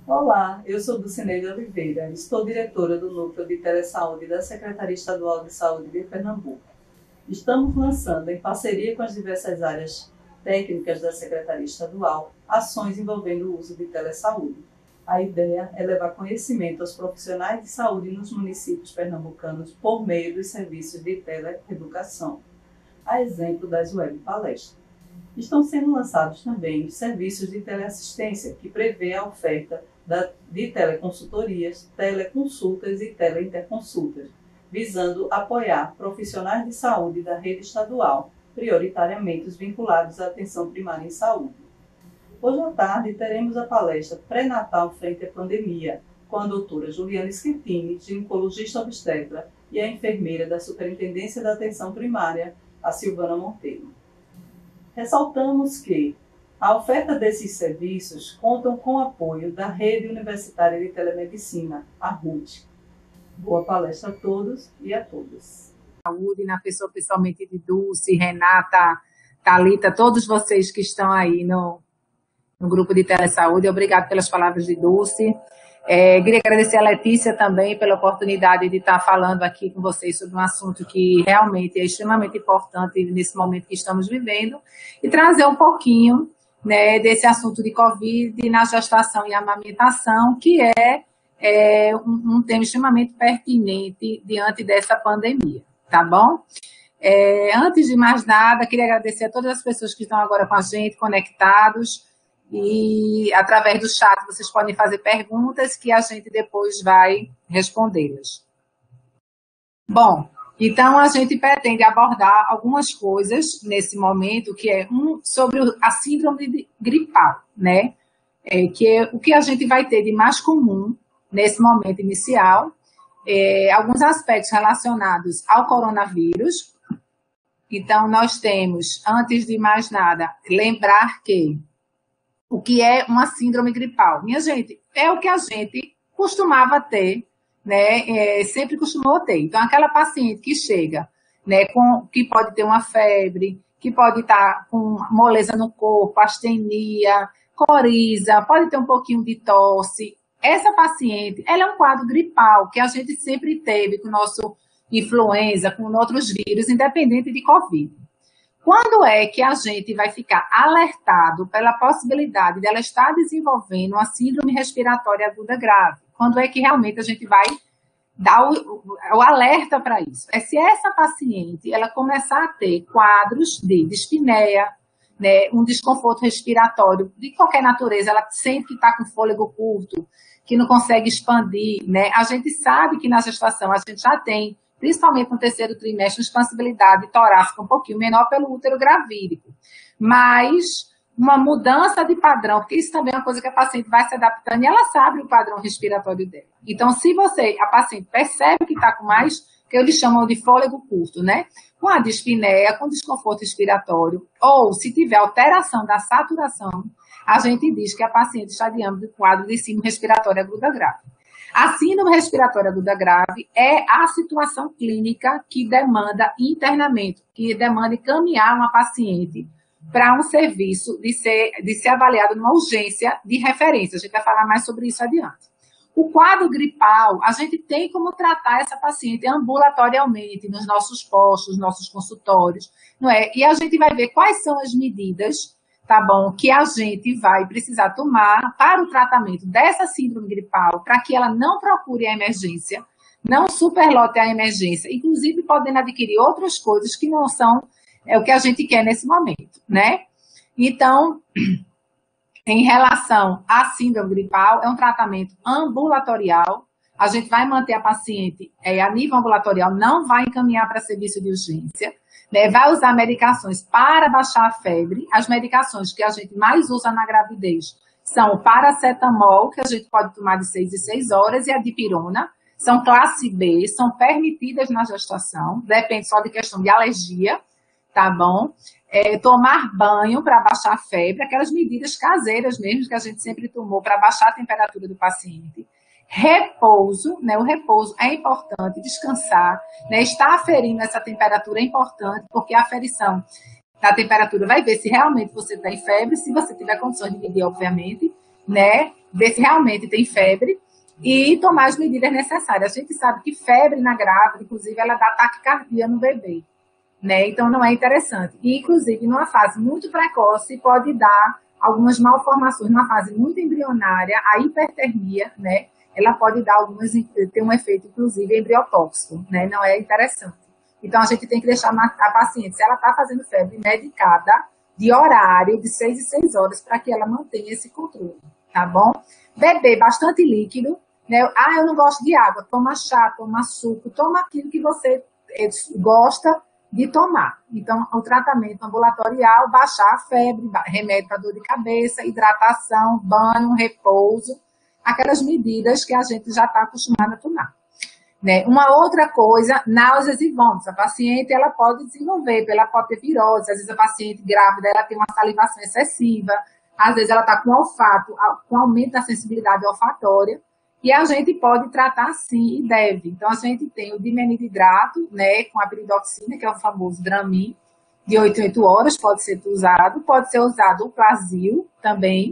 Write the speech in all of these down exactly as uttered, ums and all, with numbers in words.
Olá, eu sou Dulcineide Oliveira, estou diretora do Núcleo de Telesaúde da Secretaria Estadual de Saúde de Pernambuco. Estamos lançando, em parceria com as diversas áreas técnicas da Secretaria Estadual, ações envolvendo o uso de telesaúde. A ideia é levar conhecimento aos profissionais de saúde nos municípios pernambucanos por meio dos serviços de teleeducação, a exemplo das web palestras. Estão sendo lançados também os serviços de teleassistência, que prevê a oferta de teleconsultorias, teleconsultas e teleinterconsultas, visando apoiar profissionais de saúde da rede estadual, prioritariamente os vinculados à atenção primária em saúde. Hoje à tarde teremos a palestra Pré-Natal Frente à Pandemia, com a doutora Juliana Schettini, ginecologista obstetra, e a enfermeira da Superintendência da Atenção Primária, a Silvana Monteiro. Ressaltamos que a oferta desses serviços contam com o apoio da Rede Universitária de Telemedicina, a R U T. Boa palestra a todos e a todas. Saúde, na pessoa pessoalmente de Dulce, Renata, Thalita, todos vocês que estão aí no, no grupo de Telesaúde. Obrigado pelas palavras de Dulce. É, queria agradecer a Letícia também pela oportunidade de estar falando aqui com vocês sobre um assunto que realmente é extremamente importante nesse momento que estamos vivendo e trazer um pouquinho, né, desse assunto de Covid na gestação e amamentação, que é, é um, um tema extremamente pertinente diante dessa pandemia, tá bom? É, antes de mais nada, queria agradecer a todas as pessoas que estão agora com a gente, conectados. E através do chat vocês podem fazer perguntas que a gente depois vai respondê-las. Bom, então a gente pretende abordar algumas coisas nesse momento, que é um sobre a síndrome gripal, né? É, que é o que a gente vai ter de mais comum nesse momento inicial, é, alguns aspectos relacionados ao coronavírus. Então nós temos, antes de mais nada, lembrar que o que é uma síndrome gripal? Minha gente, é o que a gente costumava ter, né? É, sempre costumou ter. Então, aquela paciente que chega, né, com, que pode ter uma febre, que pode estar com moleza no corpo, astenia, coriza, pode ter um pouquinho de tosse. Essa paciente, ela é um quadro gripal que a gente sempre teve com o nosso influenza, com outros vírus, independente de Covid. Quando é que a gente vai ficar alertado pela possibilidade dela estar desenvolvendo uma síndrome respiratória aguda grave? Quando é que realmente a gente vai dar o, o alerta para isso? É se essa paciente ela começar a ter quadros de dispneia, né, um desconforto respiratório de qualquer natureza, ela sente que está com fôlego curto, que não consegue expandir, né? A gente sabe que na gestação a gente já tem, principalmente no terceiro trimestre, expansibilidade torácica um pouquinho menor pelo útero gravídico. Mas uma mudança de padrão, porque isso também é uma coisa que a paciente vai se adaptando e ela sabe o padrão respiratório dela. Então, se você, a paciente, percebe que está com mais, que eles chamam de fôlego curto, né? Com a dispneia, com desconforto respiratório, ou se tiver alteração da saturação, a gente diz que a paciente está diante do quadro de síndrome respiratória aguda grave. A síndrome respiratória aguda grave é a situação clínica que demanda internamento, que demanda encaminhar uma paciente para um serviço de ser, de ser avaliado numa urgência de referência. A gente vai falar mais sobre isso adiante. O quadro gripal, a gente tem como tratar essa paciente ambulatorialmente nos nossos postos, nos nossos consultórios, não é? E a gente vai ver quais são as medidas, tá bom, que a gente vai precisar tomar para o tratamento dessa síndrome gripal, para que ela não procure a emergência, não superlote a emergência, inclusive podendo adquirir outras coisas que não são é, o que a gente quer nesse momento, né? Então, em relação à síndrome gripal, é um tratamento ambulatorial. A gente vai manter a paciente é, a nível ambulatorial, não vai encaminhar para serviço de urgência, né? Vai usar medicações para baixar a febre. As medicações que a gente mais usa na gravidez são o paracetamol, que a gente pode tomar de seis em seis horas, e a dipirona. São classe B, são permitidas na gestação, depende só de questão de alergia, tá bom? É, tomar banho para baixar a febre, aquelas medidas caseiras mesmo que a gente sempre tomou para baixar a temperatura do paciente. Repouso, né? O repouso é importante, descansar, né? Estar aferindo essa temperatura é importante, porque a aferição da temperatura vai ver se realmente você está em febre, se você tiver condições de medir, obviamente, né, ver se realmente tem febre e tomar as medidas necessárias. A gente sabe que febre na grávida, inclusive, ela dá taquicardia no bebê, né, então não é interessante. E, inclusive, numa fase muito precoce, pode dar algumas malformações, numa fase muito embrionária, a hipertermia, né, ela pode dar algumas, ter um efeito, inclusive, embriotóxico, né, não é interessante. Então, a gente tem que deixar a paciente, se ela está fazendo febre, medicada, de horário, de seis em seis horas, para que ela mantenha esse controle, tá bom? Beber bastante líquido, né? Ah, eu não gosto de água, toma chá, toma suco, toma aquilo que você gosta de tomar. Então, o tratamento ambulatorial, baixar a febre, remédio para dor de cabeça, hidratação, banho, repouso, aquelas medidas que a gente já está acostumado a tomar. Né? Uma outra coisa, náuseas e vômitos. A paciente ela pode desenvolver, ela pode ter virose, às vezes a paciente grávida ela tem uma salivação excessiva, às vezes ela está com olfato, com aumento da sensibilidade olfatória, e a gente pode tratar sim e deve. Então, a gente tem o dimenidrato, né, com a piridoxina, que é o famoso Dramin, de oito em oito horas, pode ser usado, pode ser usado o Plasil também.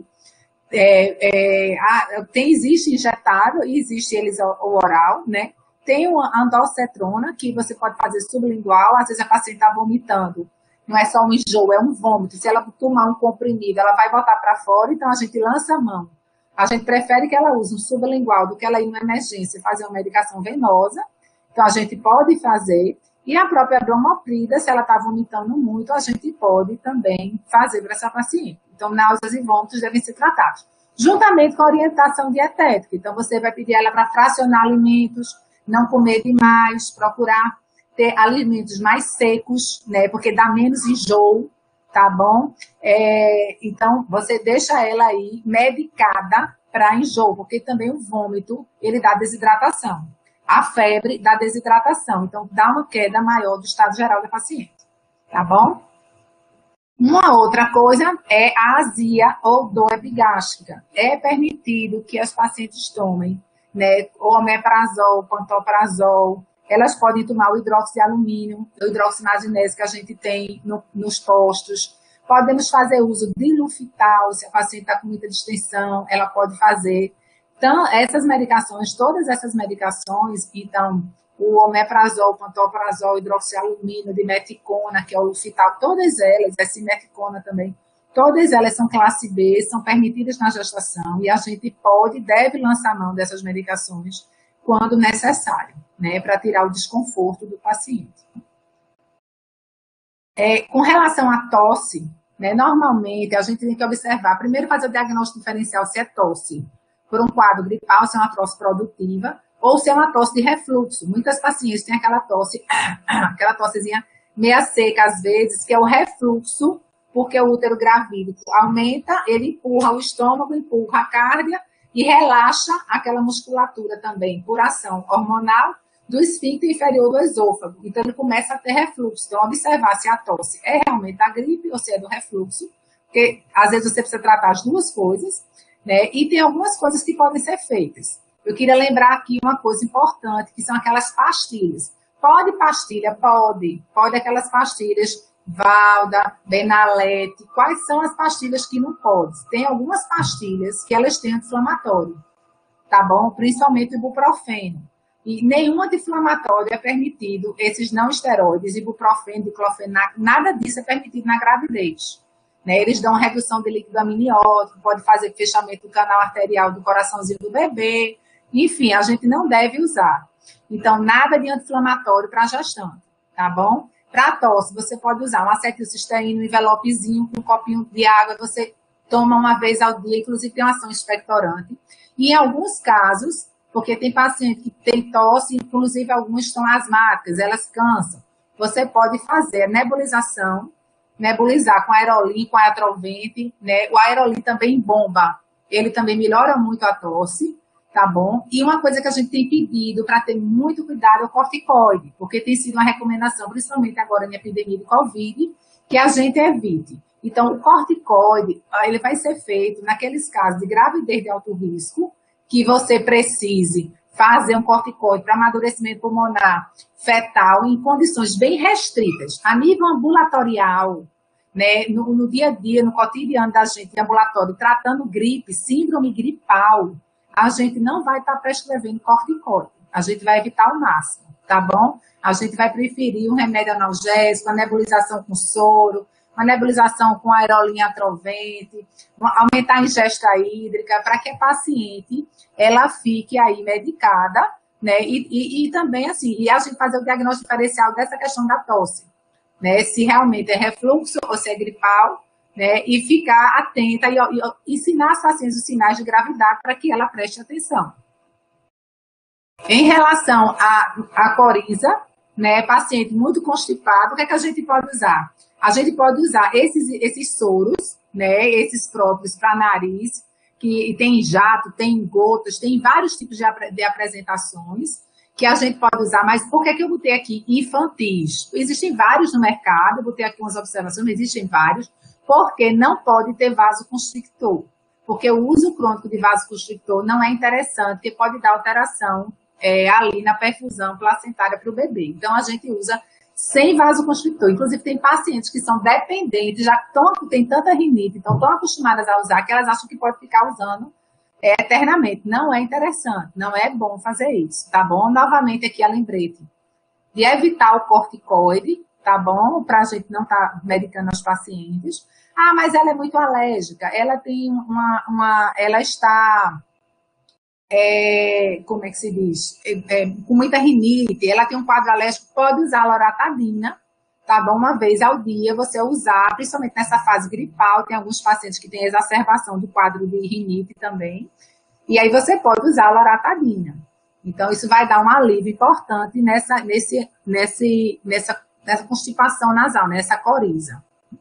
É, é, a, tem, existe injetável e existe eles o oral, né? Tem uma andocetrona, que você pode fazer sublingual, às vezes a paciente está vomitando. Não é só um enjoo, é um vômito. Se ela tomar um comprimido, ela vai botar para fora, então a gente lança a mão. A gente prefere que ela use um sublingual do que ela ir numa emergência e fazer uma medicação venosa. Então a gente pode fazer. E a própria bromoprida, se ela está vomitando muito, a gente pode também fazer para essa paciente. Então, náuseas e vômitos devem ser tratados. Juntamente com a orientação dietética. Então, você vai pedir ela para fracionar alimentos, não comer demais, procurar ter alimentos mais secos, né, porque dá menos enjoo, tá bom? É, então, você deixa ela aí medicada para enjoo, porque também o vômito, ele dá desidratação. A febre dá desidratação, então dá uma queda maior do estado geral da paciente, tá bom? Uma outra coisa é a azia ou dor epigástrica. É permitido que as pacientes tomem, né, omeprazol, pantoprazol, elas podem tomar o hidróxido de alumínio, o hidróxido de magnésio que a gente tem no, nos postos. Podemos fazer uso de Lufital, se a paciente está com muita distensão, ela pode fazer. Então, essas medicações, todas essas medicações, então, o omeprazol, o pantoprazol, o hidróxido de alumínio, dimeticona, que é o Lufital, todas elas, a simeticona também, todas elas são classe B, são permitidas na gestação e a gente pode e deve lançar mão dessas medicações quando necessário, né, para tirar o desconforto do paciente. É, com relação à tosse, né, normalmente a gente tem que observar, primeiro fazer o diagnóstico diferencial se é tosse por um quadro gripal, se é uma tosse produtiva, ou se é uma tosse de refluxo. Muitas pacientes têm aquela tosse, aquela tossezinha meia seca às vezes, que é o refluxo, porque o útero gravídico aumenta, ele empurra o estômago, empurra a cárdia e relaxa aquela musculatura também, por ação hormonal do esfíncter inferior do esôfago. Então, ele começa a ter refluxo. Então, observar se a tosse é realmente da gripe ou se é do refluxo, porque às vezes você precisa tratar as duas coisas, né? E tem algumas coisas que podem ser feitas. Eu queria lembrar aqui uma coisa importante, que são aquelas pastilhas. Pode pastilha? Pode. Pode aquelas pastilhas Valda, Benalete. Quais são as pastilhas que não pode? Tem algumas pastilhas que elas têm anti-inflamatório, tá bom? Principalmente o ibuprofeno. E nenhum anti-inflamatório é permitido, esses não esteroides, ibuprofeno, diclofenac, nada disso é permitido na gravidez. Né? Eles dão redução de líquido amniótico, pode fazer fechamento do canal arterial do coraçãozinho do bebê. Enfim, a gente não deve usar. Então, nada de anti-inflamatório para a gestante, tá bom? Para tosse, você pode usar um acetilcisteína, um envelopezinho com um copinho de água, você toma uma vez ao dia, inclusive tem uma ação expectorante. E em alguns casos, porque tem paciente que tem tosse, inclusive algumas estão asmáticas, elas cansam, você pode fazer nebulização, nebulizar com aerolim, com aetrovente, né? O aerolim também bomba, ele também melhora muito a tosse, tá bom? E uma coisa que a gente tem pedido para ter muito cuidado é o corticoide, porque tem sido uma recomendação, principalmente agora em epidemia de Covid, que a gente evite. Então, o corticoide, ele vai ser feito naqueles casos de gravidez de alto risco, que você precise fazer um corticoide para amadurecimento pulmonar fetal em condições bem restritas, a nível ambulatorial, né, no, no dia a dia, no cotidiano da gente, em ambulatório, tratando gripe, síndrome gripal, a gente não vai estar prescrevendo corticoide. A gente vai evitar ao máximo, tá bom? A gente vai preferir um remédio analgésico, a nebulização com soro, uma nebulização com aerolinha atrovente, aumentar a ingesta hídrica, para que a paciente ela fique aí medicada, né? E, e, e também, assim, e a gente fazer o diagnóstico diferencial dessa questão da tosse, né? Se realmente é refluxo ou se é gripal, né? E ficar atenta e, e ensinar as pacientes os sinais de gravidade para que ela preste atenção. Em relação à, à coriza, né? Paciente muito constipado, o que é que a gente pode usar? A gente pode usar esses, esses soros, né? Esses próprios para nariz, que tem jato, tem gotas, tem vários tipos de, de apresentações que a gente pode usar, mas por que, que eu botei aqui infantis? Existem vários no mercado, eu botei aqui umas observações, existem vários, porque não pode ter vasoconstrictor, porque o uso crônico de vasoconstrictor não é interessante, porque pode dar alteração é, ali na perfusão placentária para o bebê. Então, a gente usa sem vasoconstrictor. Inclusive, tem pacientes que são dependentes, já tão, tem tanta rinite, então estão acostumadas a usar, que elas acham que pode ficar usando é, eternamente. Não é interessante, não é bom fazer isso, tá bom? Novamente aqui a lembrete de evitar o corticoide, tá bom? Para a gente não estar tá medicando os pacientes. Ah, mas ela é muito alérgica, ela tem uma, uma ela está... É, como é que se diz, é, é, com muita rinite, ela tem um quadro alérgico, pode usar a loratadina, tá bom? Uma vez ao dia você usar, principalmente nessa fase gripal, tem alguns pacientes que têm exacerbação do quadro de rinite também, e aí você pode usar a loratadina. Então, isso vai dar um alívio importante nessa, nesse, nesse, nessa, nessa constipação nasal, nessa coriza.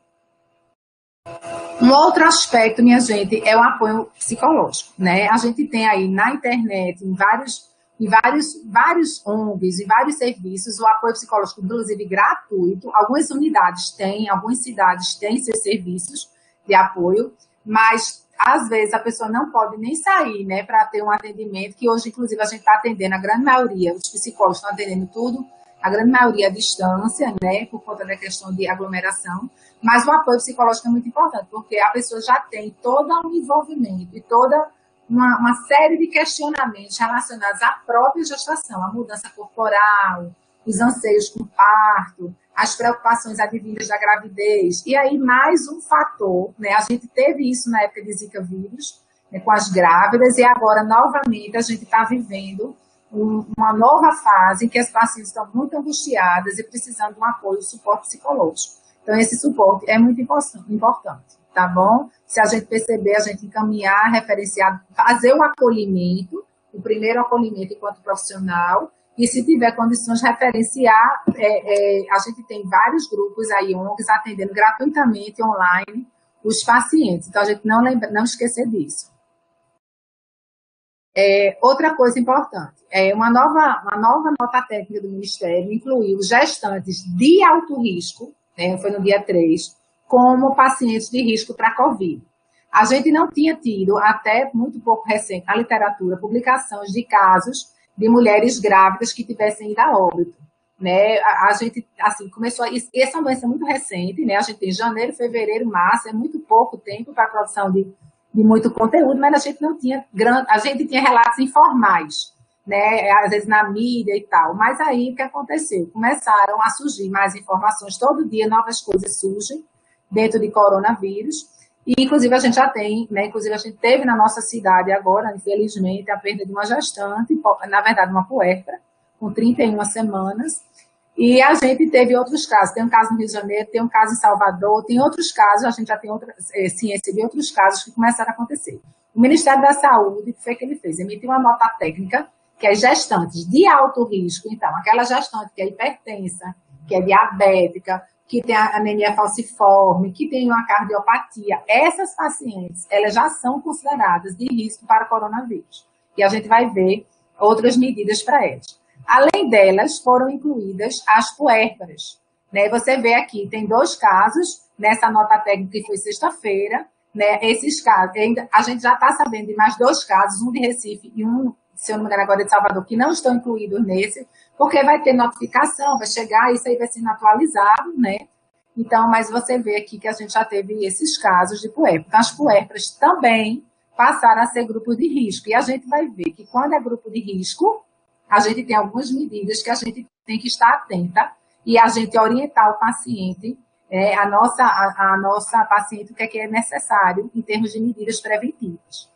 Um outro aspecto, minha gente, é o apoio psicológico, né? A gente tem aí na internet, em vários, em vários, vários O N Gs, em vários serviços, o apoio psicológico, inclusive gratuito. Algumas unidades têm, algumas cidades têm seus serviços de apoio, mas às vezes a pessoa não pode nem sair, né, para ter um atendimento, que hoje, inclusive, a gente está atendendo, a grande maioria, os psicólogos estão atendendo tudo, a grande maioria à distância, né, por conta da questão de aglomeração. Mas o apoio psicológico é muito importante, porque a pessoa já tem todo um envolvimento e toda uma, uma série de questionamentos relacionados à própria gestação, a mudança corporal, os anseios com o parto, as preocupações advindas da gravidez. E aí, mais um fator, né? A gente teve isso na época de Zika vírus, né, com as grávidas, e agora, novamente, a gente está vivendo um, uma nova fase em que as pacientes estão muito angustiadas e precisando de um apoio e suporte psicológico. Então, esse suporte é muito importante, tá bom? Se a gente perceber, a gente encaminhar, referenciar, fazer o acolhimento, o primeiro acolhimento enquanto profissional, e se tiver condições, referenciar, é, é, a gente tem vários grupos aí, O N Gs, atendendo gratuitamente, online, os pacientes. Então, a gente não, lembra, não esquecer disso. É, outra coisa importante, é uma nova, uma nova nota técnica do Ministério incluiu gestantes de alto risco, né, foi no dia três, como pacientes de risco para Covid. A gente não tinha tido, até muito pouco recente, na literatura, publicações de casos de mulheres grávidas que tivessem ido a óbito. Né? A, a gente, assim, começou... Essa é uma doença muito recente, né? A gente tem janeiro, fevereiro, março, é muito pouco tempo para a produção de, de muito conteúdo, mas a gente não tinha... Grande, a gente tinha relatos informais, né, às vezes na mídia e tal, mas aí o que aconteceu? Começaram a surgir mais informações, todo dia novas coisas surgem dentro de coronavírus, e inclusive a gente já tem, né, inclusive a gente teve na nossa cidade agora, infelizmente, a perda de uma gestante, na verdade uma puérpera, com trinta e uma semanas, e a gente teve outros casos, tem um caso no Rio de Janeiro, tem um caso em Salvador, tem outros casos, a gente já tem outra, é, ciência de outros casos que começaram a acontecer. O Ministério da Saúde, o que foi que ele fez? Emitiu uma nota técnica que é gestantes de alto risco, então, aquela gestante que é hipertensa, que é diabética, que tem a anemia falciforme, que tem uma cardiopatia, essas pacientes, elas já são consideradas de risco para o coronavírus. E a gente vai ver outras medidas para elas. Além delas, foram incluídas as puérperas. Né? Você vê aqui, tem dois casos, nessa nota técnica que foi sexta-feira, né? Esses casos, a gente já está sabendo de mais dois casos, um de Recife e um, se eu não me engano agora, de Salvador, que não estão incluídos nesse, porque vai ter notificação, vai chegar, isso aí vai sendo atualizado, né? Então, mas você vê aqui que a gente já teve esses casos de puérperas. Então, as puérperas também passaram a ser grupos de risco. E a gente vai ver que quando é grupo de risco, a gente tem algumas medidas que a gente tem que estar atenta e a gente orientar o paciente, é, a, nossa, a, a nossa paciente, o que é, que é necessário em termos de medidas preventivas.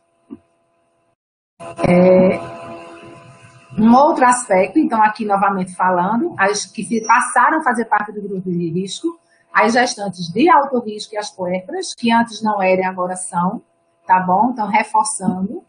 É, um outro aspecto, então aqui novamente falando, as que passaram a fazer parte do grupo de risco, as gestantes de alto risco e as puérperas, que antes não eram e agora são, tá bom? Então, reforçando.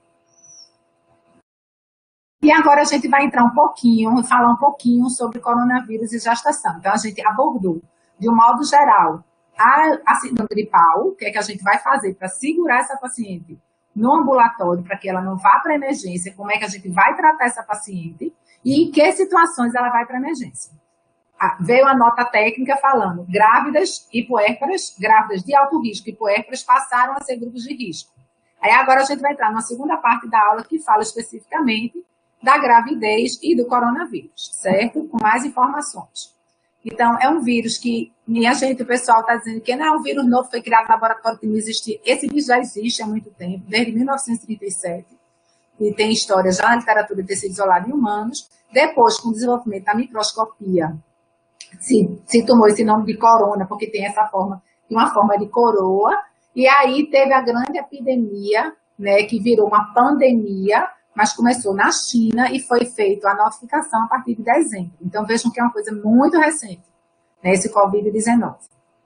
E agora a gente vai entrar um pouquinho, falar um pouquinho sobre coronavírus e gestação. Então, a gente abordou, de um modo geral, a, a síndrome gripal, o que é que a gente vai fazer para segurar essa paciente no ambulatório, para que ela não vá para a emergência, como é que a gente vai tratar essa paciente e em que situações ela vai para a emergência. Ah, veio a nota técnica falando, grávidas e puérperas, grávidas de alto risco e puérperas passaram a ser grupos de risco. Aí agora a gente vai entrar na segunda parte da aula que fala especificamente da gravidez e do coronavírus, certo? Com mais informações. Então, é um vírus que, minha gente, o pessoal está dizendo que não é um vírus novo, foi criado no laboratório que não existia. Esse vírus já existe há muito tempo, desde mil novecentos e trinta e sete. E tem história já na literatura de ter sido isolado em humanos. Depois, com o desenvolvimento da microscopia, se, se tomou esse nome de corona, porque tem essa forma, tem uma forma de coroa. E aí teve a grande epidemia, né, que virou uma pandemia, mas começou na China e foi feita a notificação a partir de dezembro. Então, vejam que é uma coisa muito recente, né, esse covid dezenove.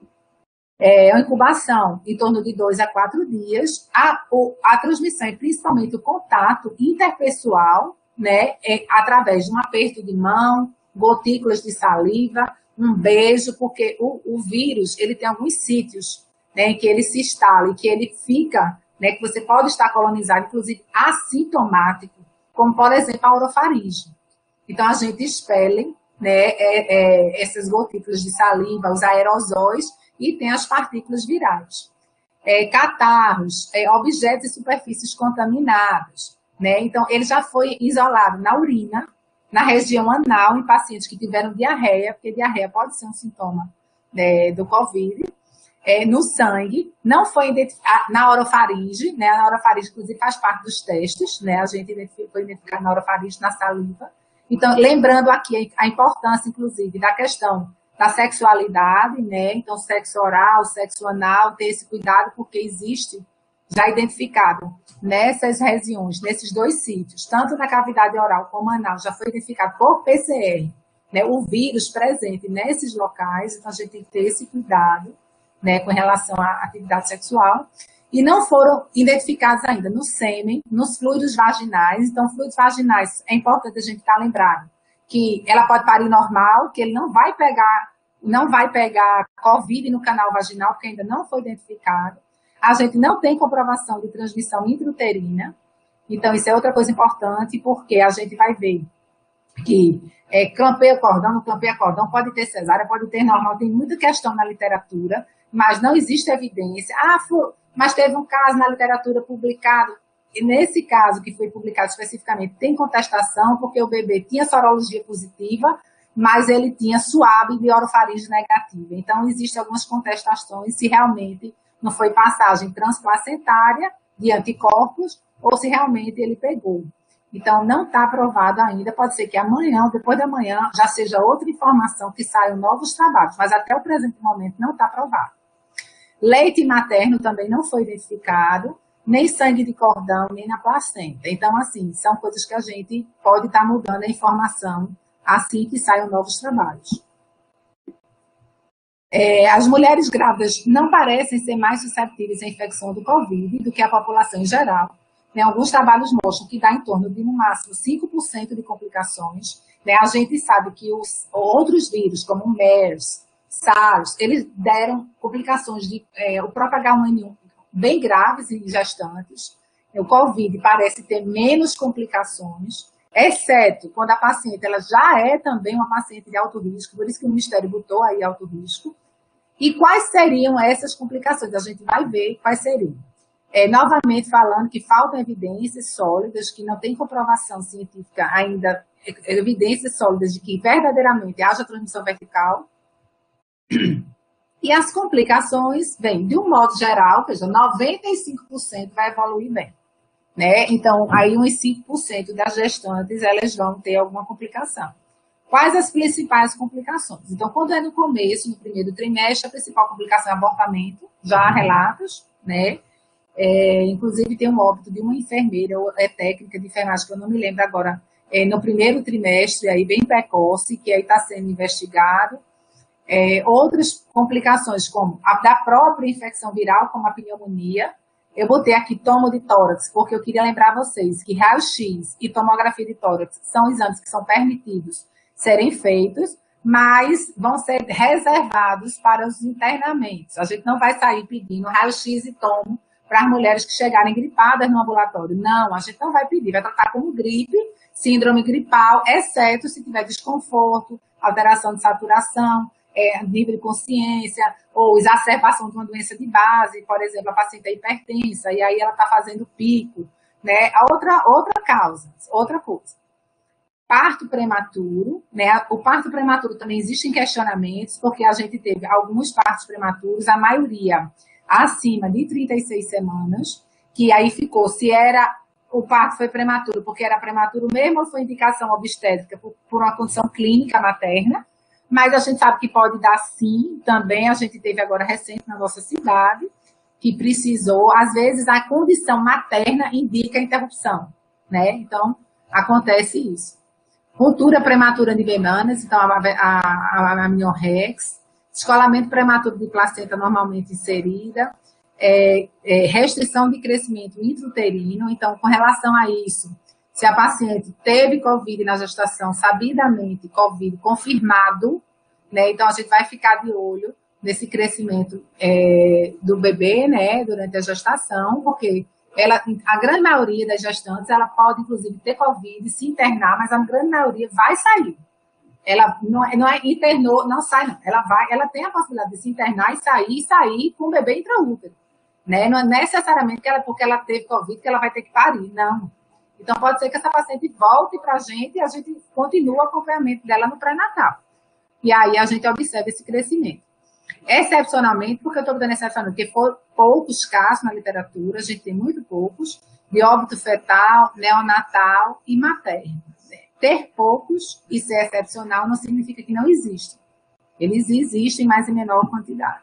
É uma incubação em torno de dois a quatro dias. A, a transmissão e principalmente o contato interpessoal, né, é através de um aperto de mão, gotículas de saliva, um beijo, porque o, o vírus, ele tem alguns sítios, né, em que ele se instala e que ele fica, né, que você pode estar colonizado, inclusive assintomático, como, por exemplo, a orofaringe. Então, a gente expele, né, é, é, essas gotículas de saliva, os aerosóis, e tem as partículas virais. É, catarros, é, objetos e superfícies contaminadas, né? Então, ele já foi isolado na urina, na região anal, em pacientes que tiveram diarreia, porque diarreia pode ser um sintoma, né, do Covid, é, no sangue, não foi identificado na orofaringe, né? A orofaringe, inclusive, faz parte dos testes, né? A gente foi identificado na orofaringe, na saliva. Então, lembrando aqui a importância, inclusive, da questão da sexualidade, né? Então, sexo oral, sexo anal, ter esse cuidado, porque existe já identificado nessas regiões, nesses dois sítios, tanto na cavidade oral como anal, já foi identificado por P C R, né? O vírus presente nesses locais, então a gente tem que ter esse cuidado, né, com relação à atividade sexual, e não foram identificados ainda no sêmen, nos fluidos vaginais. Então, fluidos vaginais, é importante a gente estar lembrado que ela pode parir normal, que ele não vai pegar, não vai pegar Covid no canal vaginal, porque ainda não foi identificado. A gente não tem comprovação de transmissão intrauterina, então isso é outra coisa importante, porque a gente vai ver que é, clampeia cordão, não clampeia cordão, pode ter cesárea, pode ter normal, tem muita questão na literatura, mas não existe evidência. Ah, foi, mas teve um caso na literatura publicado, e nesse caso que foi publicado especificamente, tem contestação, porque o bebê tinha sorologia positiva, mas ele tinha suave de orofaringe negativa. Então, existem algumas contestações se realmente não foi passagem transplacentária de anticorpos ou se realmente ele pegou. Então, não está aprovado ainda. Pode ser que amanhã ou depois de amanhã já seja outra informação que saiam novos trabalhos, mas até o presente momento não está aprovado. Leite materno também não foi identificado, nem sangue de cordão, nem na placenta. Então, assim, são coisas que a gente pode estar mudando a informação assim que saiam novos trabalhos. É, as mulheres grávidas não parecem ser mais suscetíveis à infecção do Covid do que a população em geral. Né? Alguns trabalhos mostram que dá em torno de, no máximo, cinco por cento de complicações. Né? A gente sabe que os outros vírus, como o MERS, SARS, eles deram complicações de é, o próprio H um N um bem graves em gestantes. O Covid parece ter menos complicações, exceto quando a paciente ela já é também uma paciente de alto risco, por isso que o Ministério botou aí alto risco. E quais seriam essas complicações? A gente vai ver quais seriam. É, novamente falando que faltam evidências sólidas, que não tem comprovação científica ainda, evidências sólidas de que verdadeiramente haja transmissão vertical. E as complicações, bem, de um modo geral, veja, noventa e cinco por cento vai evoluir bem. Né? Então, aí uns cinco por cento das gestantes, elas vão ter alguma complicação. Quais as principais complicações? Então, quando é no começo, no primeiro trimestre, a principal complicação é abortamento, já há relatos, né? É, inclusive tem um óbito de uma enfermeira, ou é técnica de enfermagem, que eu não me lembro agora, é, no primeiro trimestre, aí bem precoce, que aí está sendo investigado. É, outras complicações, como a da própria infecção viral, como a pneumonia. Eu botei aqui tomo de tórax, porque eu queria lembrar a vocês que raio-x e tomografia de tórax são exames que são permitidos serem feitos, mas vão ser reservados para os internamentos. A gente não vai sair pedindo raio-x e tomo para as mulheres que chegarem gripadas no ambulatório. Não, a gente não vai pedir, vai tratar como gripe, síndrome gripal, exceto se tiver desconforto, alteração de saturação, é, nível de consciência, ou exacerbação de uma doença de base, por exemplo, a paciente é hipertensa, e aí ela está fazendo pico, né? A outra, outra causa, outra coisa. Parto prematuro, né? O parto prematuro também existem questionamentos, porque a gente teve alguns partos prematuros, a maioria acima de trinta e seis semanas, que aí ficou, se era, o parto foi prematuro porque era prematuro mesmo ou foi indicação obstétrica por, por uma condição clínica materna, mas a gente sabe que pode dar sim, também a gente teve agora recente na nossa cidade, que precisou, às vezes a condição materna indica interrupção, né? Então, acontece isso. Ruptura prematura de bananas, então a, a, a amniorrex, descolamento prematuro de placenta normalmente inserida, é, é, restrição de crescimento intrauterino, então com relação a isso, se a paciente teve Covid na gestação, sabidamente Covid confirmado, né, então a gente vai ficar de olho nesse crescimento é, do bebê, né, durante a gestação, porque ela, a grande maioria das gestantes, ela pode, inclusive, ter Covid, se internar, mas a grande maioria vai sair. Ela não, não é internou, não sai, não. Ela vai, ela tem a possibilidade de se internar e sair, e sair com o bebê intraútero. Né? Não é necessariamente que ela, porque ela teve Covid, que ela vai ter que parir, não. Então, pode ser que essa paciente volte para a gente e a gente continue o acompanhamento dela no pré-natal. E aí a gente observa esse crescimento. Excepcionalmente, porque eu estou dando excepcionalmente, porque foram poucos casos na literatura, a gente tem muito poucos, de óbito fetal, neonatal e materno. Ter poucos e ser excepcional não significa que não existem. Eles existem, mas em menor quantidade.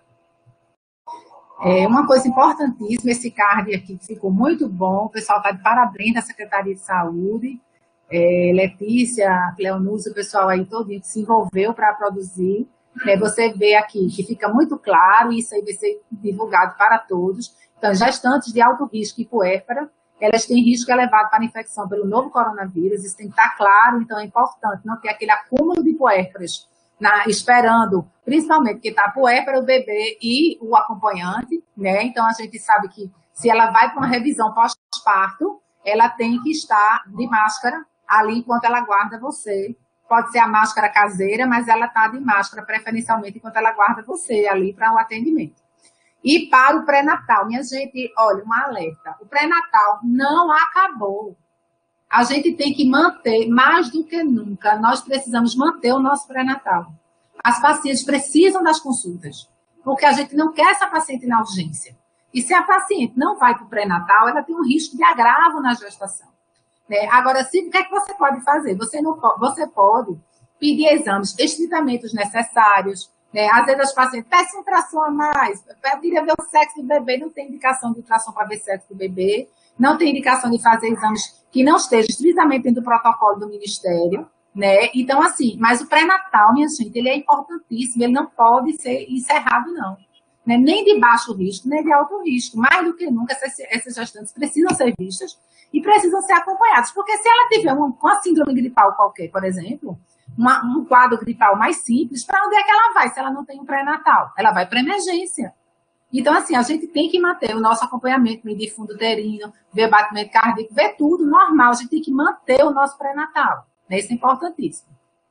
É uma coisa importantíssima, esse card aqui que ficou muito bom, o pessoal está de parabéns da Secretaria de Saúde, é, Letícia, Cleonúcio, o pessoal aí todinho que se envolveu para produzir. É, você vê aqui que fica muito claro, e isso aí vai ser divulgado para todos. Então, gestantes de alto risco e puérpera, elas têm risco elevado para infecção pelo novo coronavírus, isso tem que estar claro, então é importante não ter aquele acúmulo de puérperas na, esperando, principalmente porque está a puérpera, o bebê e o acompanhante, né? Então a gente sabe que se ela vai para uma revisão pós-parto, ela tem que estar de máscara ali enquanto ela guarda você. Pode ser a máscara caseira, mas ela está de máscara preferencialmente enquanto ela guarda você ali para o atendimento. E para o pré-natal, minha gente, olha, um alerta. O pré-natal não acabou. A gente tem que manter, mais do que nunca, nós precisamos manter o nosso pré-natal. As pacientes precisam das consultas, porque a gente não quer essa paciente na urgência. E se a paciente não vai para o pré-natal, ela tem um risco de agravo na gestação. Né? Agora, se, o que é que você pode fazer? Você, não, você pode pedir exames estritamente os necessários. Né? Às vezes as pacientes peçam ultrassom a mais, eu queria ver o sexo do bebê, não tem indicação de ultrassom para ver o sexo do bebê, não tem indicação de fazer exames que não estejam estritamente dentro do protocolo do Ministério, né? Então, assim, mas o pré-natal, minha gente, ele é importantíssimo, ele não pode ser encerrado, não. Né? Nem de baixo risco, nem de alto risco. Mais do que nunca, essas, essas gestantes precisam ser vistas e precisam ser acompanhadas, porque se ela tiver uma, uma síndrome gripal qualquer, por exemplo, Uma, um quadro gripal mais simples, para onde é que ela vai se ela não tem um pré-natal? Ela vai para emergência. Então, assim, a gente tem que manter o nosso acompanhamento, medir fundo uterino, ver batimento cardíaco, ver tudo normal. A gente tem que manter o nosso pré-natal. Isso é importantíssimo.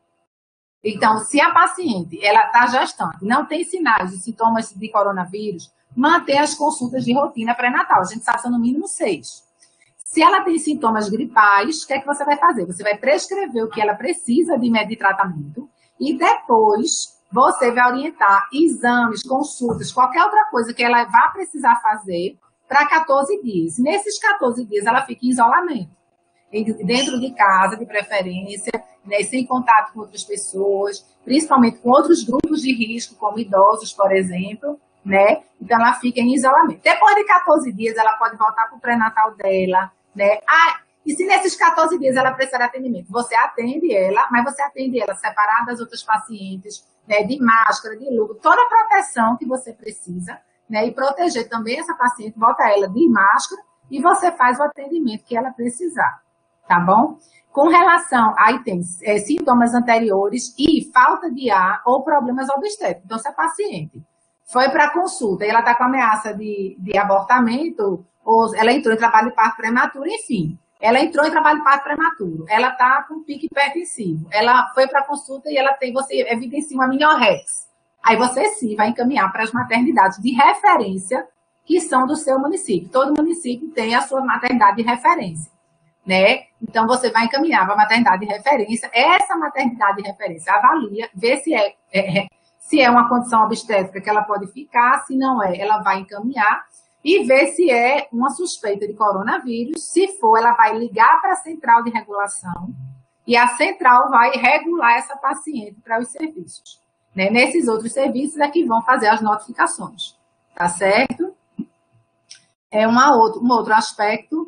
Então, se a paciente ela está gestante, não tem sinais e sintomas de coronavírus, manter as consultas de rotina pré-natal. A gente sabe que são no mínimo seis. Se ela tem sintomas gripais, o que é que você vai fazer? Você vai prescrever o que ela precisa de médio de tratamento e depois você vai orientar exames, consultas, qualquer outra coisa que ela vá precisar fazer para quatorze dias. Nesses quatorze dias, ela fica em isolamento, dentro de casa, de preferência, né, sem contato com outras pessoas, principalmente com outros grupos de risco, como idosos, por exemplo, né? Então, ela fica em isolamento. Depois de quatorze dias, ela pode voltar para o pré-natal dela, né? Ah, e se nesses quatorze dias ela precisar de atendimento, você atende ela, mas você atende ela separada das outras pacientes, né, de máscara, de luva, toda a proteção que você precisa, né, e proteger também essa paciente, bota ela de máscara e você faz o atendimento que ela precisar, tá bom? Com relação, aí tem é, sintomas anteriores e falta de ar ou problemas obstétricos. Então, se a paciente foi para a consulta e ela está com ameaça de, de abortamento, ou ela entrou em trabalho de parto prematuro, enfim, ela entrou em trabalho de parto prematuro, ela está com pique hipertensivo, ela foi para a consulta e ela tem, você evidencia uma mini-orrex. Aí você sim vai encaminhar para as maternidades de referência que são do seu município. Todo município tem a sua maternidade de referência, né? Então você vai encaminhar para a maternidade de referência. Essa maternidade de referência avalia, vê se é, é, se é uma condição obstétrica que ela pode ficar, se não é, ela vai encaminhar e ver se é uma suspeita de coronavírus. Se for, ela vai ligar para a central de regulação e a central vai regular essa paciente para os serviços. Né? Nesses outros serviços é que vão fazer as notificações, tá certo? É uma outro, um outro aspecto,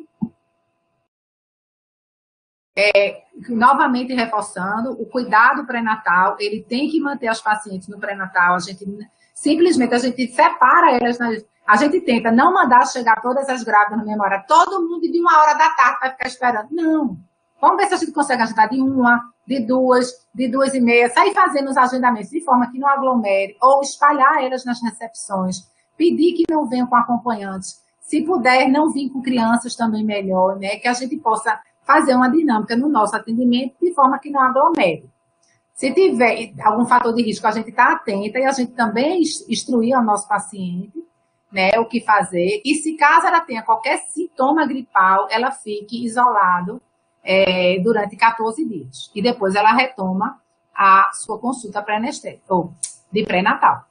é, novamente reforçando, o cuidado pré-natal, ele tem que manter as pacientes no pré-natal, a gente simplesmente a gente separa elas nas... A gente tenta não mandar chegar todas as grávidas na mesma hora. Todo mundo de uma hora da tarde vai ficar esperando. Não. Vamos ver se a gente consegue agendar de uma, de duas, de duas e meia. Sair fazendo os agendamentos de forma que não aglomere. Ou espalhar elas nas recepções. Pedir que não venham com acompanhantes. Se puder, não vir com crianças também melhor, né? Que a gente possa fazer uma dinâmica no nosso atendimento de forma que não aglomere. Se tiver algum fator de risco, a gente está atenta e a gente também instruir ao nosso paciente, né, o que fazer, e se caso ela tenha qualquer sintoma gripal, ela fique isolado é, durante quatorze dias, e depois ela retoma a sua consulta pré-anestésica, ou de pré-natal.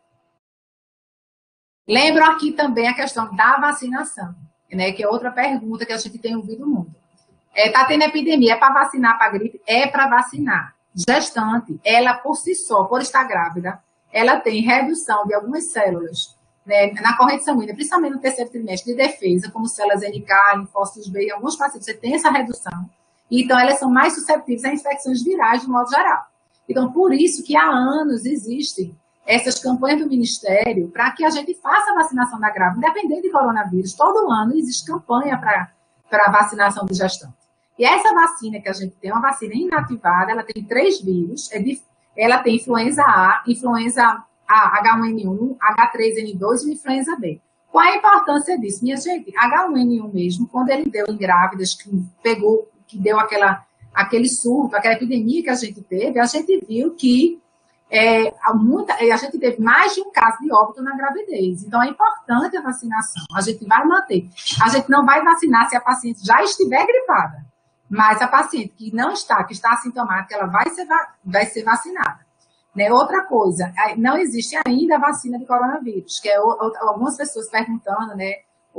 Lembro aqui também a questão da vacinação, né, que é outra pergunta que a gente tem ouvido muito. Está é, tendo epidemia, é para vacinar para gripe? É para vacinar. Gestante, ela por si só, por estar grávida, ela tem redução de algumas células, né, na corrente sanguínea, principalmente no terceiro trimestre de defesa, como células N K, linfócitos B, em alguns pacientes você tem essa redução, então elas são mais susceptíveis a infecções virais de modo geral. Então, por isso que há anos existem essas campanhas do Ministério para que a gente faça a vacinação da grávida, independente de coronavírus. Todo ano existe campanha para para vacinação do gestante. E essa vacina que a gente tem, é uma vacina inativada, ela tem três vírus, é de, ela tem influenza A, influenza A, H um N um, H três N dois e influenza B. Qual é a importância disso? Minha gente, H um N um mesmo, quando ele deu em grávidas, que pegou, que deu aquela, aquele surto, aquela epidemia que a gente teve, a gente viu que é, muita, a gente teve mais de um caso de óbito na gravidez. Então, é importante a vacinação. A gente vai manter. A gente não vai vacinar se a paciente já estiver gripada, mas a paciente que não está, que está assintomática, ela vai ser, vai ser vacinada. Né? Outra coisa, não existe ainda a vacina de coronavírus, que é algumas pessoas perguntando, né,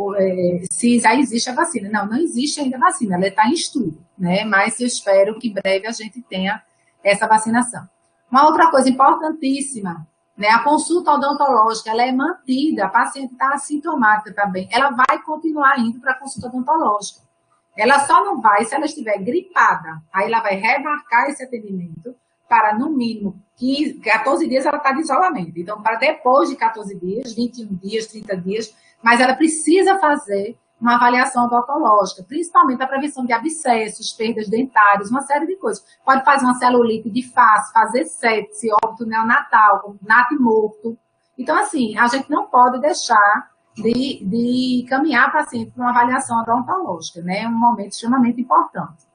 se já existe a vacina. Não, não existe ainda a vacina, ela está em estudo, né? Mas eu espero que breve a gente tenha essa vacinação. Uma outra coisa importantíssima, né, a consulta odontológica, ela é mantida, a paciente está assintomática também, ela vai continuar indo para a consulta odontológica. Ela só não vai se ela estiver gripada, aí ela vai remarcar esse atendimento para, no mínimo, quinze, quatorze dias ela está de isolamento. Então, para depois de quatorze dias, vinte e um dias, trinta dias, mas ela precisa fazer uma avaliação odontológica, principalmente a prevenção de abscessos, perdas dentárias, uma série de coisas. Pode fazer uma celulite de face, fazer sepse, óbito neonatal, nato morto. Então, assim, a gente não pode deixar de, de caminhar a paciente para uma avaliação odontológica, né? É um momento extremamente importante.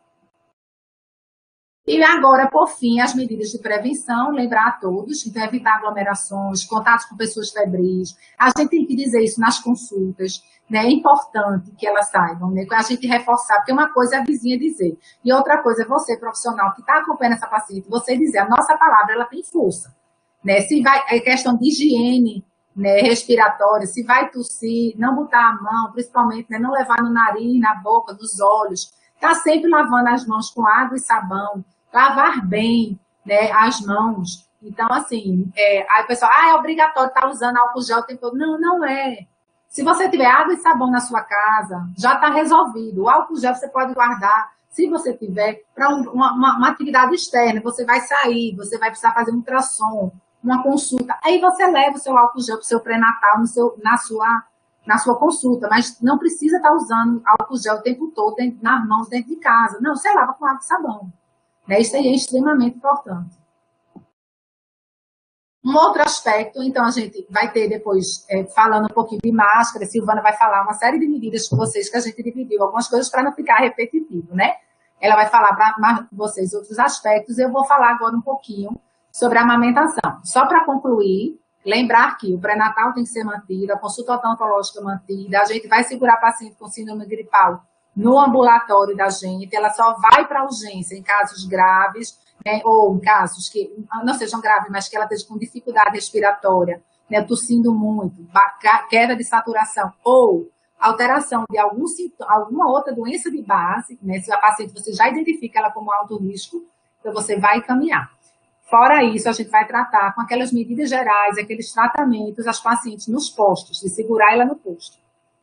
E agora, por fim, as medidas de prevenção, lembrar a todos, então evitar aglomerações, contatos com pessoas febris. A gente tem que dizer isso nas consultas, né? É importante que elas saibam, né? A gente reforçar, porque uma coisa é a vizinha dizer, e outra coisa é você, profissional, que está acompanhando essa paciente, você dizer, a nossa palavra, ela tem força. né? Se vai, é questão de higiene, né, respiratória, se vai tossir, não botar a mão, principalmente, né, não levar no nariz, na boca, nos olhos, tá sempre lavando as mãos com água e sabão, lavar bem, né, as mãos. Então, assim, é, aí o pessoal, ah, é obrigatório estar usando álcool gel o tempo todo. Não, não é. Se você tiver água e sabão na sua casa, já está resolvido. O álcool gel você pode guardar, se você tiver, para um, uma, uma atividade externa. Você vai sair, você vai precisar fazer um ultrassom, uma consulta. Aí você leva o seu álcool gel para o seu pré-natal no seu, na, sua, na sua consulta. Mas não precisa estar usando álcool gel o tempo todo dentro, nas mãos dentro de casa. Não, você lava com água e sabão. Né? Isso aí é extremamente importante. Um outro aspecto, então a gente vai ter depois, é, falando um pouquinho de máscara, a Silvana vai falar uma série de medidas com vocês que a gente dividiu, algumas coisas para não ficar repetitivo, né? Ela vai falar para vocês outros aspectos, eu vou falar agora um pouquinho sobre a amamentação. Só para concluir, lembrar que o pré-natal tem que ser mantido, a consulta odontológica mantida, a gente vai segurar paciente com síndrome gripal no ambulatório da gente, ela só vai para urgência em casos graves, né, ou em casos que não sejam graves, mas que ela esteja com dificuldade respiratória, né, tossindo muito, queda de saturação, ou alteração de algum, alguma outra doença de base, né, se a paciente você já identifica ela como alto risco, então você vai encaminhar. Fora isso, a gente vai tratar com aquelas medidas gerais, aqueles tratamentos, as pacientes nos postos, de segurar ela no posto.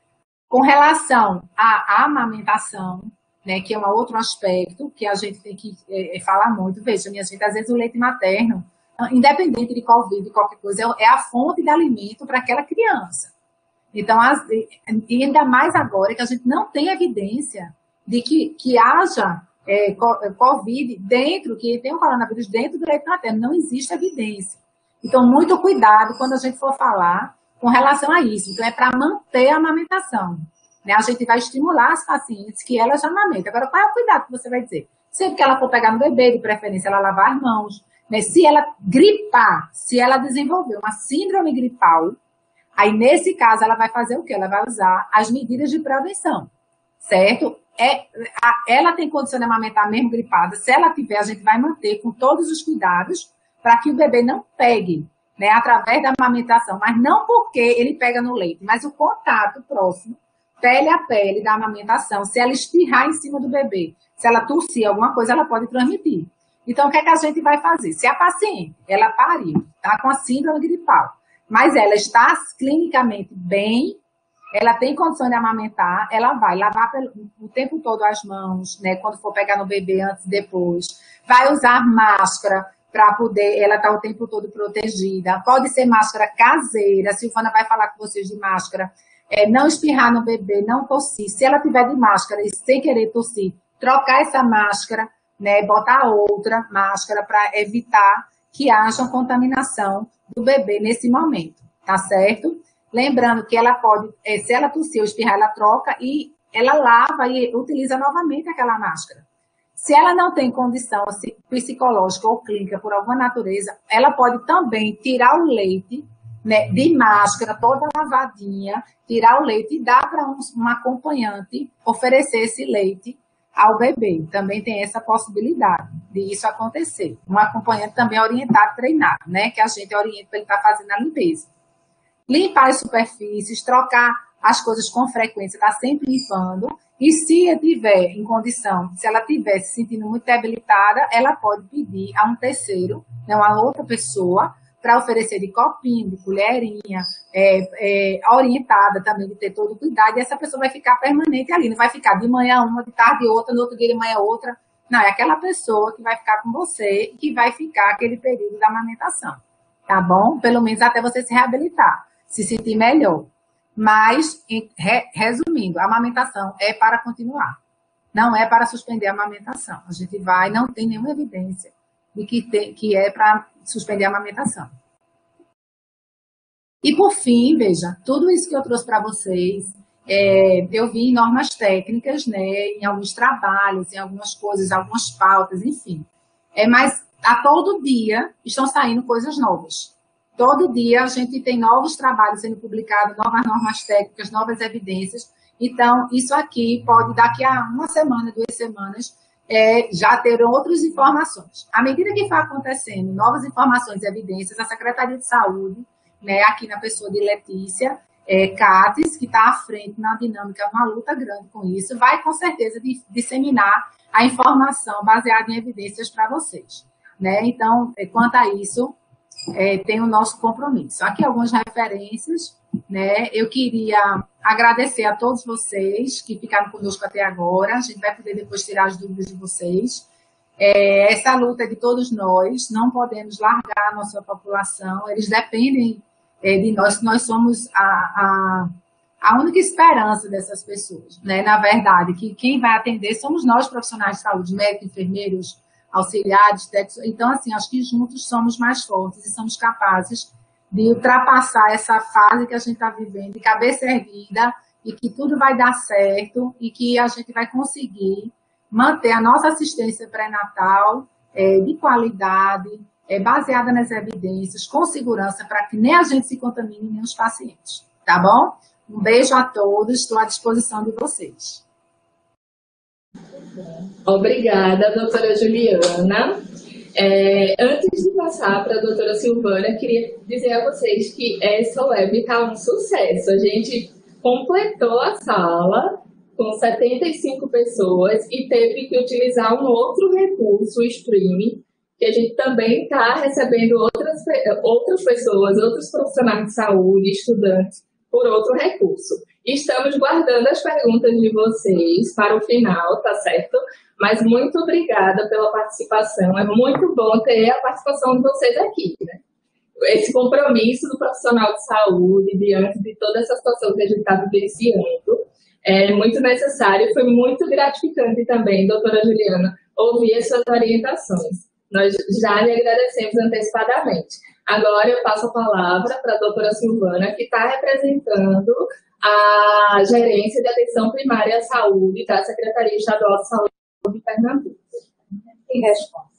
Com relação à amamentação, né, que é um outro aspecto que a gente tem que é, falar muito. Veja, minha gente, às vezes o leite materno, independente de Covid, qualquer coisa, é a fonte de alimento para aquela criança. Então, as, ainda mais agora que a gente não tem evidência de que, que haja é, Covid dentro, que tem um coronavírus dentro do leite materno. Não existe evidência. Então, muito cuidado quando a gente for falar com relação a isso. Então, é para manter a amamentação. Né? A gente vai estimular as pacientes que elas amamentam. Agora, qual é o cuidado que você vai dizer? Sempre que ela for pegar no bebê, de preferência, ela lavar as mãos. Né? Se ela gripar, se ela desenvolver uma síndrome gripal, aí, nesse caso, ela vai fazer o quê? Ela vai usar as medidas de prevenção, certo? É, a, ela tem condição de amamentar mesmo gripada. Se ela tiver, a gente vai manter com todos os cuidados para que o bebê não pegue, né, através da amamentação. Mas não porque ele pega no leite, mas o contato próximo, pele a pele da amamentação. Se ela espirrar em cima do bebê, se ela tossir alguma coisa, ela pode transmitir. Então, o que é que a gente vai fazer? Se a paciente, ela pariu, está com a síndrome gripal, mas ela está clinicamente bem, ela tem condição de amamentar, ela vai lavar o tempo todo as mãos, né, quando for pegar no bebê, antes e depois, vai usar máscara para poder, ela estar tá o tempo todo protegida, pode ser máscara caseira, a Silvana vai falar com vocês de máscara, é, não espirrar no bebê, não tossir, se ela tiver de máscara e sem querer tossir, trocar essa máscara, né, botar outra máscara para evitar que haja contaminação do bebê nesse momento, tá certo? Lembrando que ela pode, se ela tossir ou espirrar, ela troca e ela lava e utiliza novamente aquela máscara. Se ela não tem condição psicológica ou clínica por alguma natureza, ela pode também tirar o leite, né, de máscara, toda lavadinha, tirar o leite e dar para um, um acompanhante oferecer esse leite ao bebê. Também tem essa possibilidade de isso acontecer. Um acompanhante também é orientado, treinado, né? Que a gente orienta para ele estar fazendo a limpeza. Limpar as superfícies, trocar as coisas com frequência, estar sempre limpando. E se ela tiver em condição, se ela estiver se sentindo muito debilitada, ela pode pedir a um terceiro, né, uma outra pessoa, para oferecer de copinho, de colherinha, é, é, orientada também de ter todo o cuidado, e essa pessoa vai ficar permanente ali, não vai ficar de manhã uma, de tarde outra, no outro dia de manhã outra. Não, é aquela pessoa que vai ficar com você e que vai ficar aquele período da amamentação, tá bom? Pelo menos até você se reabilitar, se sentir melhor. Mas, re, resumindo, a amamentação é para continuar, não é para suspender a amamentação. A gente vai, não tem nenhuma evidência de que, tem, que é para suspender a amamentação. E, por fim, veja, tudo isso que eu trouxe para vocês, é, eu vi em normas técnicas, né, em alguns trabalhos, em algumas coisas, algumas pautas, enfim. É, mas a todo dia estão saindo coisas novas. Todo dia a gente tem novos trabalhos sendo publicados, novas normas técnicas, novas evidências. Então, isso aqui pode, daqui a uma semana, duas semanas, é, já terão outras informações. À medida que for acontecendo novas informações e evidências, a Secretaria de Saúde, né, aqui na pessoa de Letícia é, Cates, que está à frente na dinâmica, uma luta grande com isso, vai com certeza de, disseminar a informação baseada em evidências para vocês. Né? Então, é, quanto a isso, é, tem o nosso compromisso. Aqui algumas referências. Né? Eu queria agradecer a todos vocês que ficaram conosco até agora. A gente vai poder depois tirar as dúvidas de vocês. É, essa luta é de todos nós, não podemos largar a nossa população, eles dependem é, de nós, nós somos a, a, a única esperança dessas pessoas. Né? Na verdade, que quem vai atender somos nós, profissionais de saúde, médicos, enfermeiros, auxiliares, técnicos. Então, assim, acho que juntos somos mais fortes e somos capazes de ultrapassar essa fase que a gente está vivendo, de cabeça erguida, e que tudo vai dar certo, e que a gente vai conseguir manter a nossa assistência pré-natal é, de qualidade, é, baseada nas evidências, com segurança, para que nem a gente se contamine, nem os pacientes. Tá bom? Um beijo a todos, estou à disposição de vocês. Obrigada, doutora Juliana. É, antes de passar para a doutora Silvana, queria dizer a vocês que essa web está um sucesso. A gente completou a sala com setenta e cinco pessoas e teve que utilizar um outro recurso, o streaming, que a gente também está recebendo outras, outras pessoas, outros profissionais de saúde, estudantes, por outro recurso. Estamos guardando as perguntas de vocês para o final, tá certo? Mas muito obrigada pela participação. É muito bom ter a participação de vocês aqui, né? Esse compromisso do profissional de saúde diante de toda essa situação que a gente está vivenciando é muito necessário. Foi muito gratificante também, doutora Juliana, ouvir as suas orientações. Nós já lhe agradecemos antecipadamente. Agora eu passo a palavra para a doutora Silvana, que está representando a Gerência de Atenção Primária à Saúde da Secretaria Estadual de Saúde de Pernambuco. Que resposta?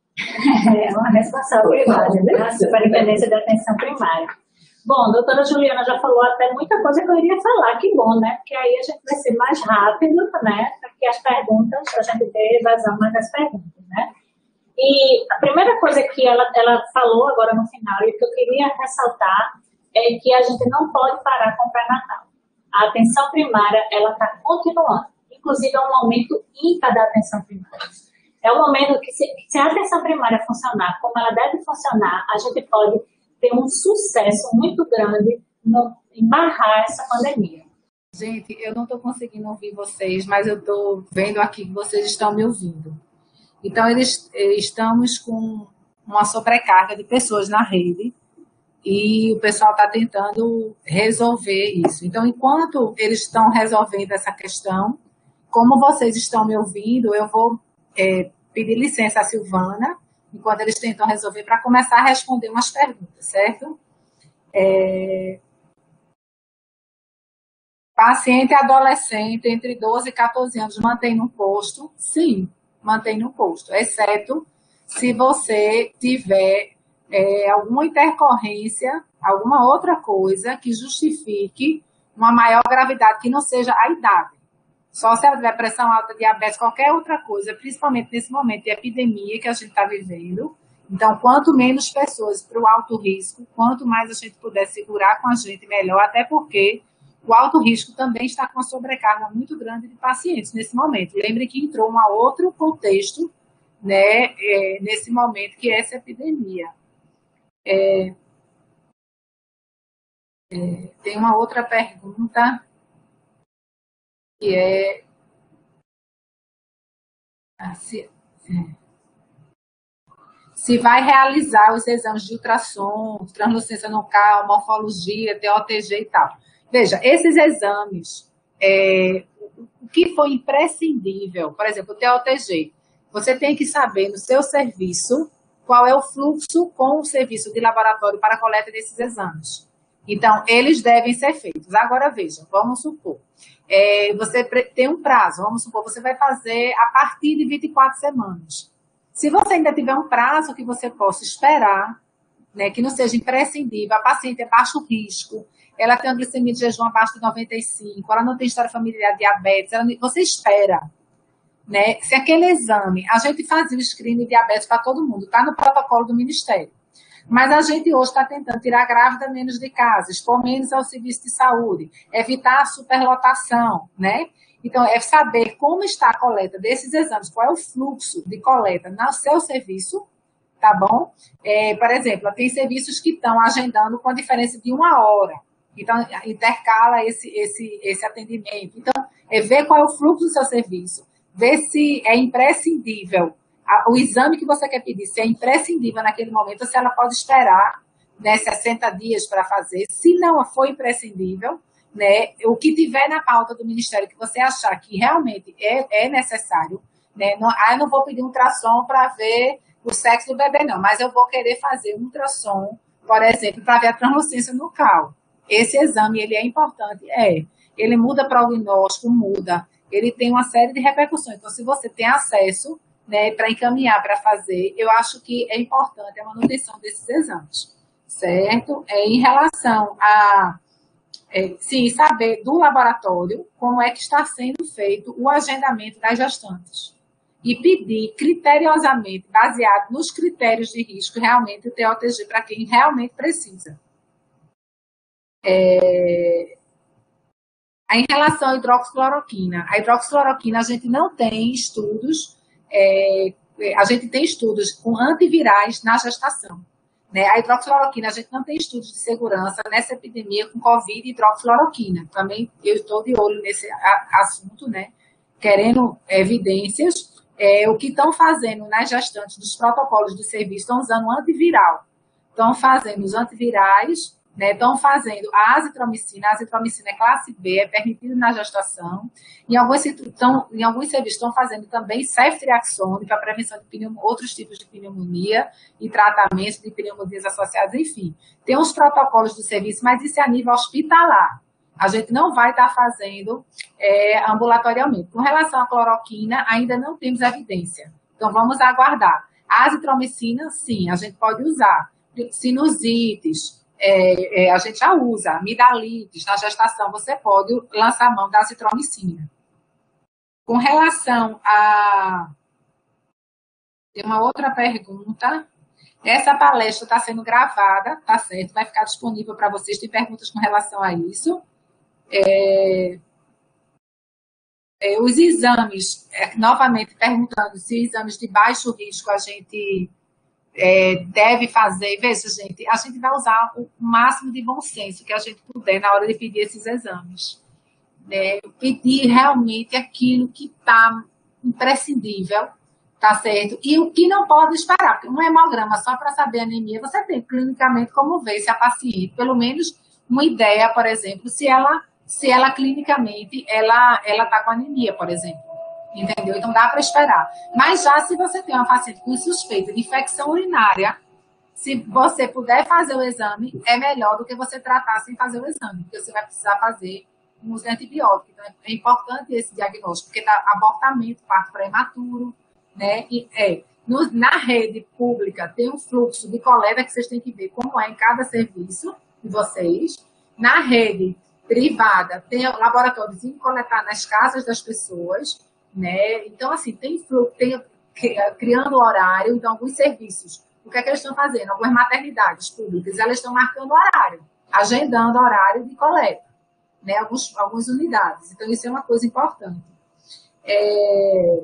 É uma responsabilidade, né? A Superintendência de Atenção Primária. Bom, a doutora Juliana já falou até muita coisa que eu iria falar, que bom, né? Porque aí a gente vai ser mais rápido, né? Porque as perguntas, a gente ter vazão mais das perguntas, né? E a primeira coisa que ela, ela falou agora no final e que eu queria ressaltar é que a gente não pode parar com o pré-natal. A atenção primária, ela está continuando. Inclusive, é um momento ímpar da atenção primária. É um momento que, se, se a atenção primária funcionar como ela deve funcionar, a gente pode ter um sucesso muito grande no, em barrar essa pandemia. Gente, eu não estou conseguindo ouvir vocês, mas eu estou vendo aqui que vocês estão me ouvindo. Então, eles, estamos com uma sobrecarga de pessoas na rede e o pessoal está tentando resolver isso. Então, enquanto eles estão resolvendo essa questão, como vocês estão me ouvindo, eu vou é, pedir licença à Silvana, enquanto eles tentam resolver, para começar a responder umas perguntas, certo? É... Paciente adolescente entre doze e quatorze anos mantém no posto? Sim, mantém no posto, exceto se você tiver é, alguma intercorrência, alguma outra coisa que justifique uma maior gravidade, que não seja a idade. Só se ela tiver pressão alta, diabetes, qualquer outra coisa, principalmente nesse momento de epidemia que a gente está vivendo. Então, quanto menos pessoas para o alto risco, quanto mais a gente puder segurar com a gente, melhor, até porque o alto risco também está com uma sobrecarga muito grande de pacientes nesse momento. Lembre que entrou um outro contexto, né, é, nesse momento, que é essa epidemia. É, é, tem uma outra pergunta, que é... Se, se vai realizar os exames de ultrassom, translucência nucal, morfologia, T O T G e tal. Veja, esses exames, é, o que foi imprescindível, por exemplo, o T O T G, você tem que saber no seu serviço qual é o fluxo com o serviço de laboratório para a coleta desses exames. Então, eles devem ser feitos. Agora, veja, vamos supor, é, você tem um prazo, vamos supor, você vai fazer a partir de vinte e quatro semanas. Se você ainda tiver um prazo que você possa esperar, né, que não seja imprescindível, a paciente é baixo risco, ela tem uma glicemia de jejum abaixo de noventa e cinco, ela não tem história familiar de diabetes, ela, você espera. né? Se aquele exame, a gente fazia o screening de diabetes para todo mundo, está no protocolo do Ministério. Mas a gente hoje está tentando tirar a grávida menos de casa, expor menos ao serviço de saúde, evitar a superlotação, né? Então, é saber como está a coleta desses exames, qual é o fluxo de coleta no seu serviço, tá bom? É, por exemplo, tem serviços que estão agendando com a diferença de uma hora. Então, intercala esse, esse, esse atendimento. Então, é ver qual é o fluxo do seu serviço, ver se é imprescindível o exame que você quer pedir, se é imprescindível naquele momento, ou se ela pode esperar, né, sessenta dias para fazer. Se não for imprescindível, né, o que tiver na pauta do Ministério que você achar que realmente é, é necessário, né, não, ah, eu não vou pedir um ultrassom para ver o sexo do bebê, não, mas eu vou querer fazer um ultrassom, por exemplo, para ver a translucência nucal. Esse exame, ele é importante? É. Ele muda prognóstico, muda. Ele tem uma série de repercussões. Então, se você tem acesso, né, para encaminhar, para fazer, eu acho que é importante a manutenção desses exames, certo? É, em relação a, é, sim, saber do laboratório como é que está sendo feito o agendamento das gestantes e pedir criteriosamente, baseado nos critérios de risco, realmente o T O T G para quem realmente precisa. É, em relação à hidroxicloroquina, a hidroxicloroquina a gente não tem estudos, é, a gente tem estudos com antivirais na gestação, né? A hidroxicloroquina, a gente não tem estudos de segurança nessa epidemia com Covid e hidroxicloroquina. Também eu estou de olho nesse assunto, né? Querendo evidências. É, o que estão fazendo nas gestantes dos protocolos de serviço, estão usando um antiviral. Estão fazendo os antivirais, né, estão fazendo a azitromicina. A azitromicina é classe B, é permitida na gestação. Em alguns, estão, em alguns serviços estão fazendo também ceftriaxone para prevenção de pneumonia, outros tipos de pneumonia e tratamento de pneumonias associadas, enfim. Tem uns protocolos do serviço, mas isso é a nível hospitalar. A gente não vai estar fazendo é, ambulatorialmente. Com relação à cloroquina, ainda não temos evidência. Então, vamos aguardar. A azitromicina, sim, a gente pode usar. Sinusites, é, é, a gente já usa. Amidalites, na gestação, você pode lançar a mão da azitromicina. Com relação a... Tem uma outra pergunta. Essa palestra está sendo gravada, tá certo? Vai ficar disponível para vocês. Tem perguntas com relação a isso. É, é, os exames, é, novamente perguntando se exames de baixo risco a gente é, deve fazer. Veja, gente, a gente vai usar o máximo de bom senso que a gente puder na hora de pedir esses exames, né? Pedir realmente aquilo que está imprescindível, tá certo? E o que não pode esperar, porque um hemograma só para saber anemia, você tem clinicamente como ver se a paciente, pelo menos uma ideia, por exemplo, se ela se ela clinicamente ela ela está com anemia, por exemplo, entendeu? Então dá para esperar. Mas já se você tem uma paciente com suspeita de infecção urinária, se você puder fazer o exame, é melhor do que você tratar sem fazer o exame, porque você vai precisar fazer um uso de antibiótico. Então é importante esse diagnóstico, porque tá abortamento, parto prematuro, né? E é no, na rede pública tem um fluxo de coleta que vocês têm que ver como é em cada serviço de vocês. Na rede privada, tem laboratórios em coletar nas casas das pessoas, né? Então, assim, tem, tem criando horário. Então, alguns serviços, o que é que eles estão fazendo? Algumas maternidades públicas, elas estão marcando horário, agendando horário de coleta, né? Alguns, algumas unidades. Então, isso é uma coisa importante. É,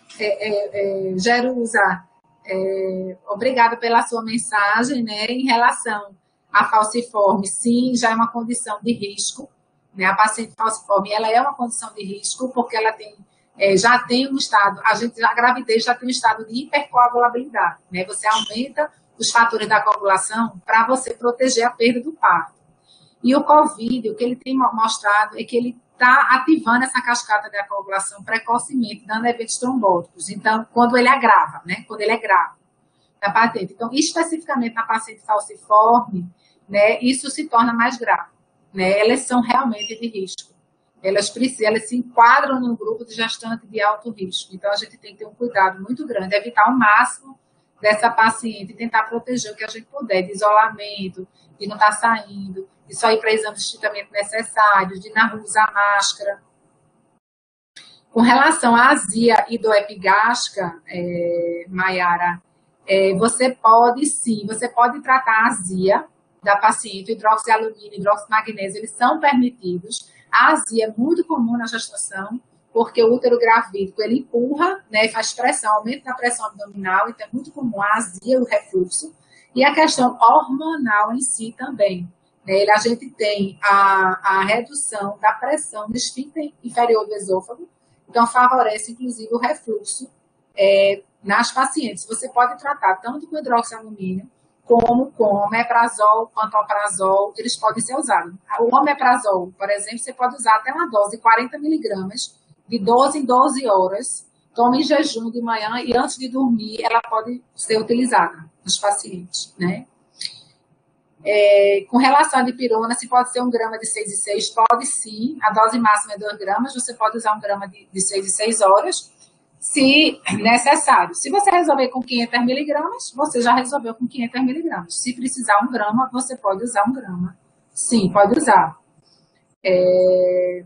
é, é, Jerusa, é, obrigada pela sua mensagem, né? Em relação a falciforme, sim, já é uma condição de risco, né? A paciente falciforme, ela é uma condição de risco porque ela tem, é, já tem um estado, a gente, a gravidez já tem um estado de hipercoagulabilidade, né? Você aumenta os fatores da coagulação para você proteger a perda do parto. E o COVID, o que ele tem mostrado é que ele está ativando essa cascata da coagulação precocemente, dando eventos trombóticos. Então, quando ele agrava, né? Quando ele é grave na paciente. Então, especificamente na paciente falciforme, né, isso se torna mais grave, né? Elas são realmente de risco. Elas precisam, elas se enquadram num grupo de gestante de alto risco. Então, a gente tem que ter um cuidado muito grande, evitar o máximo dessa paciente, tentar proteger o que a gente puder, de isolamento, de não estar saindo, de só ir para exames estritamente necessários, de na rua usar máscara. Com relação à azia hidroepigástrica, é, Mayara, é, você pode sim, você pode tratar a azia da paciente, hidroxialumínio, hidroximagnésio, eles são permitidos. A azia é muito comum na gestação, porque o útero gravídico, ele empurra, né, faz pressão, aumento da pressão abdominal, então é muito comum a azia, o refluxo, e a questão hormonal em si também. Né, a gente tem a, a redução da pressão do esfíncter inferior do esôfago, então favorece, inclusive, o refluxo é, nas pacientes. Você pode tratar tanto com hidroxialumínio, como com omeprazol, pantoprazol, eles podem ser usados. O omeprazol, por exemplo, você pode usar até uma dose de quarenta miligramas, de doze em doze horas, tome em jejum de manhã e antes de dormir, ela pode ser utilizada nos pacientes, né? É, com relação à dipirona, se pode ser um grama de seis em seis, pode sim, a dose máxima é dois gramas, você pode usar um grama de, de seis em seis horas, se necessário. Se você resolver com quinhentos miligramas, você já resolveu com quinhentos miligramas. Se precisar um grama, você pode usar um grama. Sim, pode usar. É...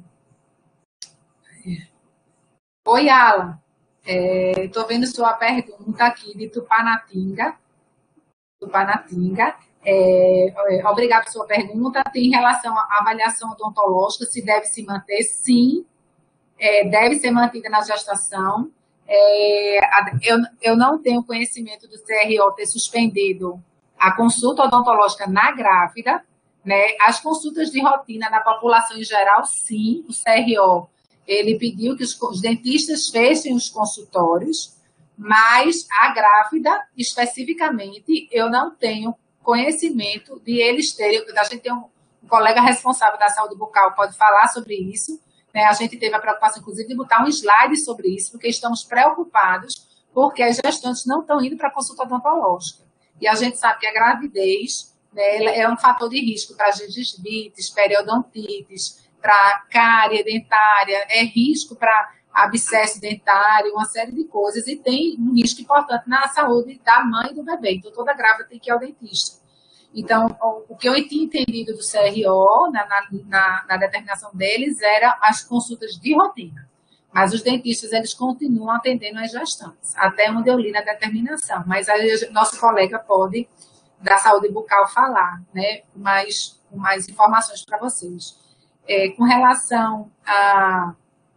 Oi, Alan. Estou é... vendo sua pergunta aqui de Tupanatinga. Tupanatinga. É... Obrigada por sua pergunta. Tem relação à avaliação odontológica, se deve se manter? Sim, é, deve ser mantida na gestação. É, eu, eu não tenho conhecimento do C R O ter suspendido a consulta odontológica na grávida, né? As consultas de rotina na população em geral, sim, o C R O, ele pediu que os, os dentistas fechem os consultórios, mas a grávida, especificamente, eu não tenho conhecimento de eles terem, a gente tem um, um colega responsável da saúde bucal, pode falar sobre isso. Né, a gente teve a preocupação, inclusive, de botar um slide sobre isso, porque estamos preocupados porque as gestantes não estão indo para a consulta odontológica. E a gente sabe que a gravidez, né, é um fator de risco para gengivites, periodontites, para cárie dentária, é risco para abscesso dentário, uma série de coisas, e tem um risco importante na saúde da mãe e do bebê. Então, toda grávida tem que ir ao dentista. Então, o que eu tinha entendido do C R O, na, na, na determinação deles, era as consultas de rotina. Mas os dentistas, eles continuam atendendo as gestantes, até onde eu li na determinação. Mas aí, nosso colega pode, da saúde bucal, falar, né, mais, com mais informações para vocês. É, com relação a...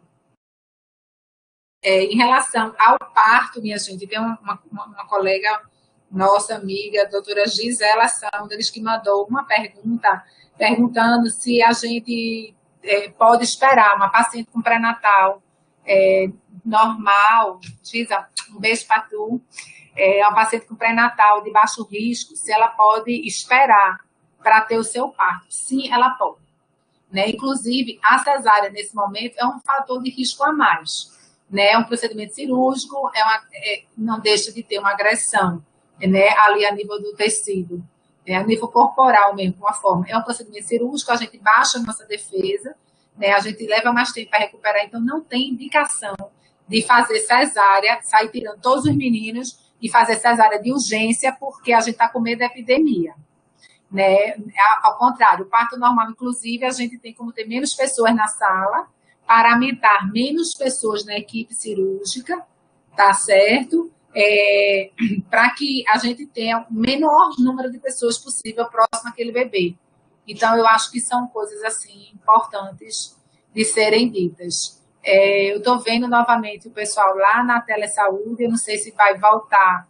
É, em relação ao parto, minha gente, tem uma, uma, uma colega... nossa amiga, a doutora Gisela Sanders, que mandou uma pergunta, perguntando se a gente é, pode esperar uma paciente com pré-natal é, normal. Gisa, um beijo para tu. É uma paciente com pré-natal de baixo risco, se ela pode esperar para ter o seu parto. Sim, ela pode. Né? Inclusive, a cesárea, nesse momento, é um fator de risco a mais. Né? É um procedimento cirúrgico, é uma, é, não deixa de ter uma agressão, né, ali a nível do tecido, né, a nível corporal mesmo, uma forma. É um procedimento cirúrgico, a gente baixa a nossa defesa, né, a gente leva mais tempo para recuperar, então não tem indicação de fazer cesárea, sair tirando todos os meninos e fazer cesárea de urgência, porque a gente está com medo da epidemia. Né? Ao contrário, o parto normal, inclusive, a gente tem como ter menos pessoas na sala, paramentar menos pessoas na equipe cirúrgica, tá certo? É, para que a gente tenha o menor número de pessoas possível próximo àquele bebê. Então, eu acho que são coisas, assim, importantes de serem ditas. É, eu estou vendo novamente o pessoal lá na Telesaúde, eu não sei se vai voltar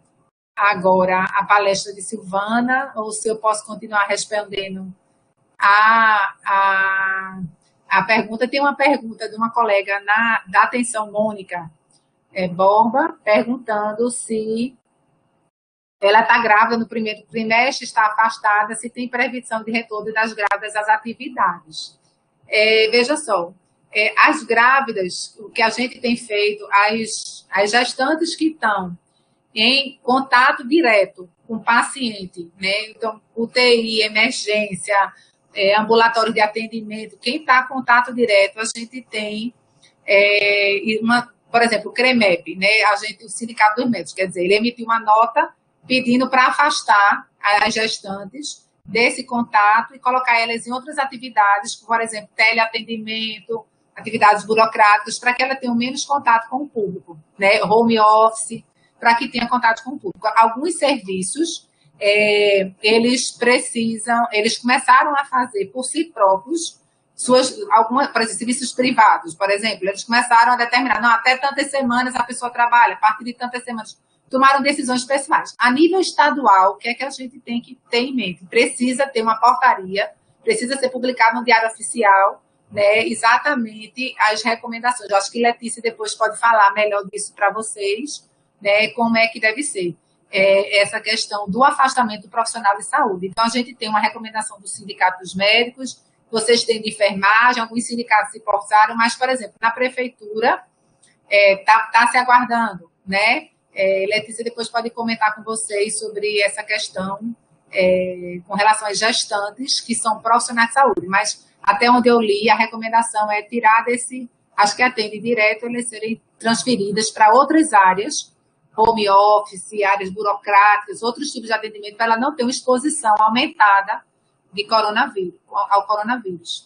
agora a palestra de Silvana, ou se eu posso continuar respondendo a, a, a pergunta. Tem uma pergunta de uma colega na, da Atenção Mônica, É, Borba, perguntando se ela está grávida no primeiro trimestre, está afastada, se tem previsão de retorno das grávidas às atividades. É, veja só, é, as grávidas, o que a gente tem feito, as, as gestantes que estão em contato direto com o paciente, né? Então, U T I, emergência, é, ambulatório de atendimento, quem está em contato direto, a gente tem é, uma... Por exemplo, o CREMEP, né, a gente, o Sindicato dos Médicos, quer dizer, ele emitiu uma nota pedindo para afastar as gestantes desse contato e colocar elas em outras atividades, por exemplo, teleatendimento, atividades burocráticas, para que ela tenha menos contato com o público, né? Home office, para que tenha contato com o público. Alguns serviços, é, eles precisam, eles começaram a fazer por si próprios, suas, algumas, por exemplo, serviços privados, por exemplo, eles começaram a determinar, não, até tantas semanas a pessoa trabalha, a partir de tantas semanas, tomaram decisões pessoais. A nível estadual, o que é que a gente tem que ter em mente? Precisa ter uma portaria, precisa ser publicado no Diário Oficial, né, exatamente as recomendações. Eu acho que Letícia depois pode falar melhor disso para vocês, né, como é que deve ser é, essa questão do afastamento do profissional de saúde. Então, a gente tem uma recomendação do Sindicato dos Médicos, vocês têm de enfermagem, alguns sindicatos se forçaram, mas, por exemplo, na prefeitura está é, tá, tá se aguardando, né? É, Letícia depois pode comentar com vocês sobre essa questão é, com relação às gestantes, que são profissionais de saúde, mas até onde eu li, a recomendação é tirar desse, acho que atende direto, eles serem transferidas para outras áreas, home office, áreas burocráticas, outros tipos de atendimento, para ela não ter uma exposição aumentada de coronavírus, ao coronavírus.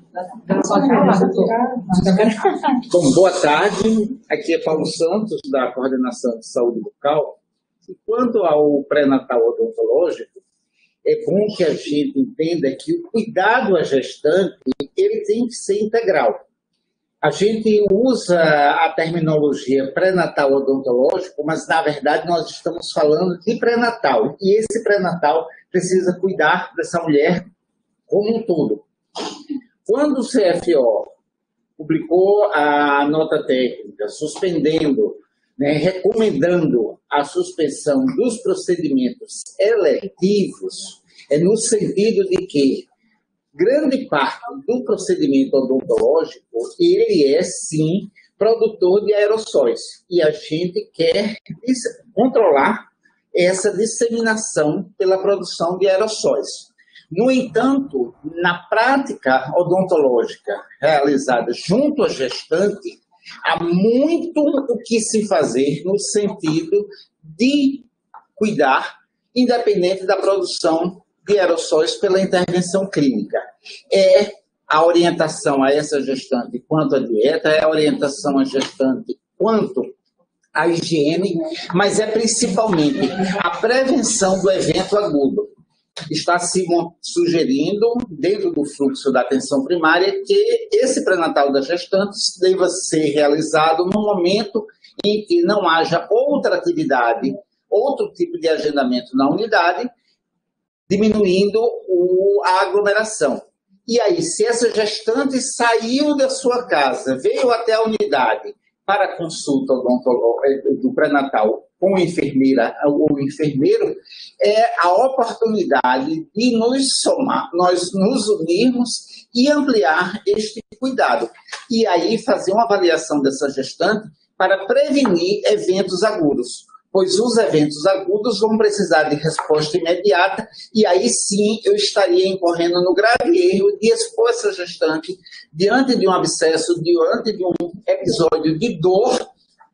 Bom, boa tarde, aqui é Paulo Santos, da Coordenação de Saúde Bucal. E quanto ao pré-natal odontológico, é bom que a gente entenda que o cuidado à gestante ele tem que ser integral. A gente usa a terminologia pré-natal odontológico, mas, na verdade, nós estamos falando de pré-natal. E esse pré-natal precisa cuidar dessa mulher como um todo. Quando o C F O publicou a nota técnica suspendendo, né, recomendando a suspensão dos procedimentos eletivos, é no sentido de que grande parte do procedimento odontológico, ele é, sim, produtor de aerossóis. E a gente quer controlar essa disseminação pela produção de aerossóis. No entanto, na prática odontológica realizada junto à gestante, há muito o que se fazer no sentido de cuidar, independente da produção de aerossóis pela intervenção clínica. É a orientação a essa gestante quanto à dieta, é a orientação à gestante quanto à higiene, mas é principalmente a prevenção do evento agudo. Está se sugerindo, dentro do fluxo da atenção primária, que esse pré-natal das gestantes deva ser realizado no momento em que não haja outra atividade, outro tipo de agendamento na unidade, diminuindo o, a aglomeração. E aí, se essa gestante saiu da sua casa, veio até a unidade para a consulta do pré-natal com a enfermeira ou enfermeiro, é a oportunidade de nos somar, nós nos unirmos e ampliar este cuidado. E aí fazer uma avaliação dessa gestante para prevenir eventos agudos, pois os eventos agudos vão precisar de resposta imediata e aí sim eu estaria incorrendo no grave erro de expor essa gestante diante de um abscesso, diante de um episódio de dor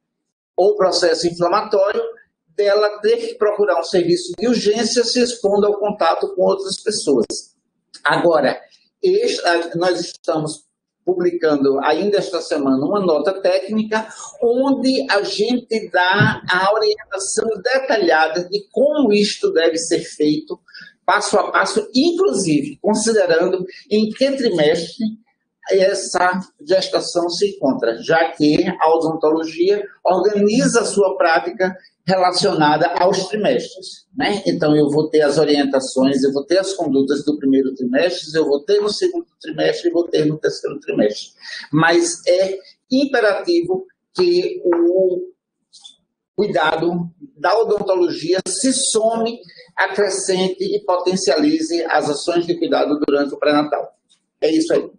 ou processo inflamatório, dela ter que procurar um serviço de urgência se expondo ao contato com outras pessoas. Agora, este, nós estamos publicando ainda esta semana uma nota técnica onde a gente dá a orientação detalhada de como isto deve ser feito, passo a passo, inclusive considerando em que trimestre essa gestação se encontra, já que a odontologia organiza a sua prática relacionada aos trimestres, né? Então, eu vou ter as orientações, eu vou ter as condutas do primeiro trimestre, eu vou ter no segundo trimestre e vou ter no terceiro trimestre. Mas é imperativo que o cuidado da odontologia se some, acrescente e potencialize as ações de cuidado durante o pré-natal. É isso aí.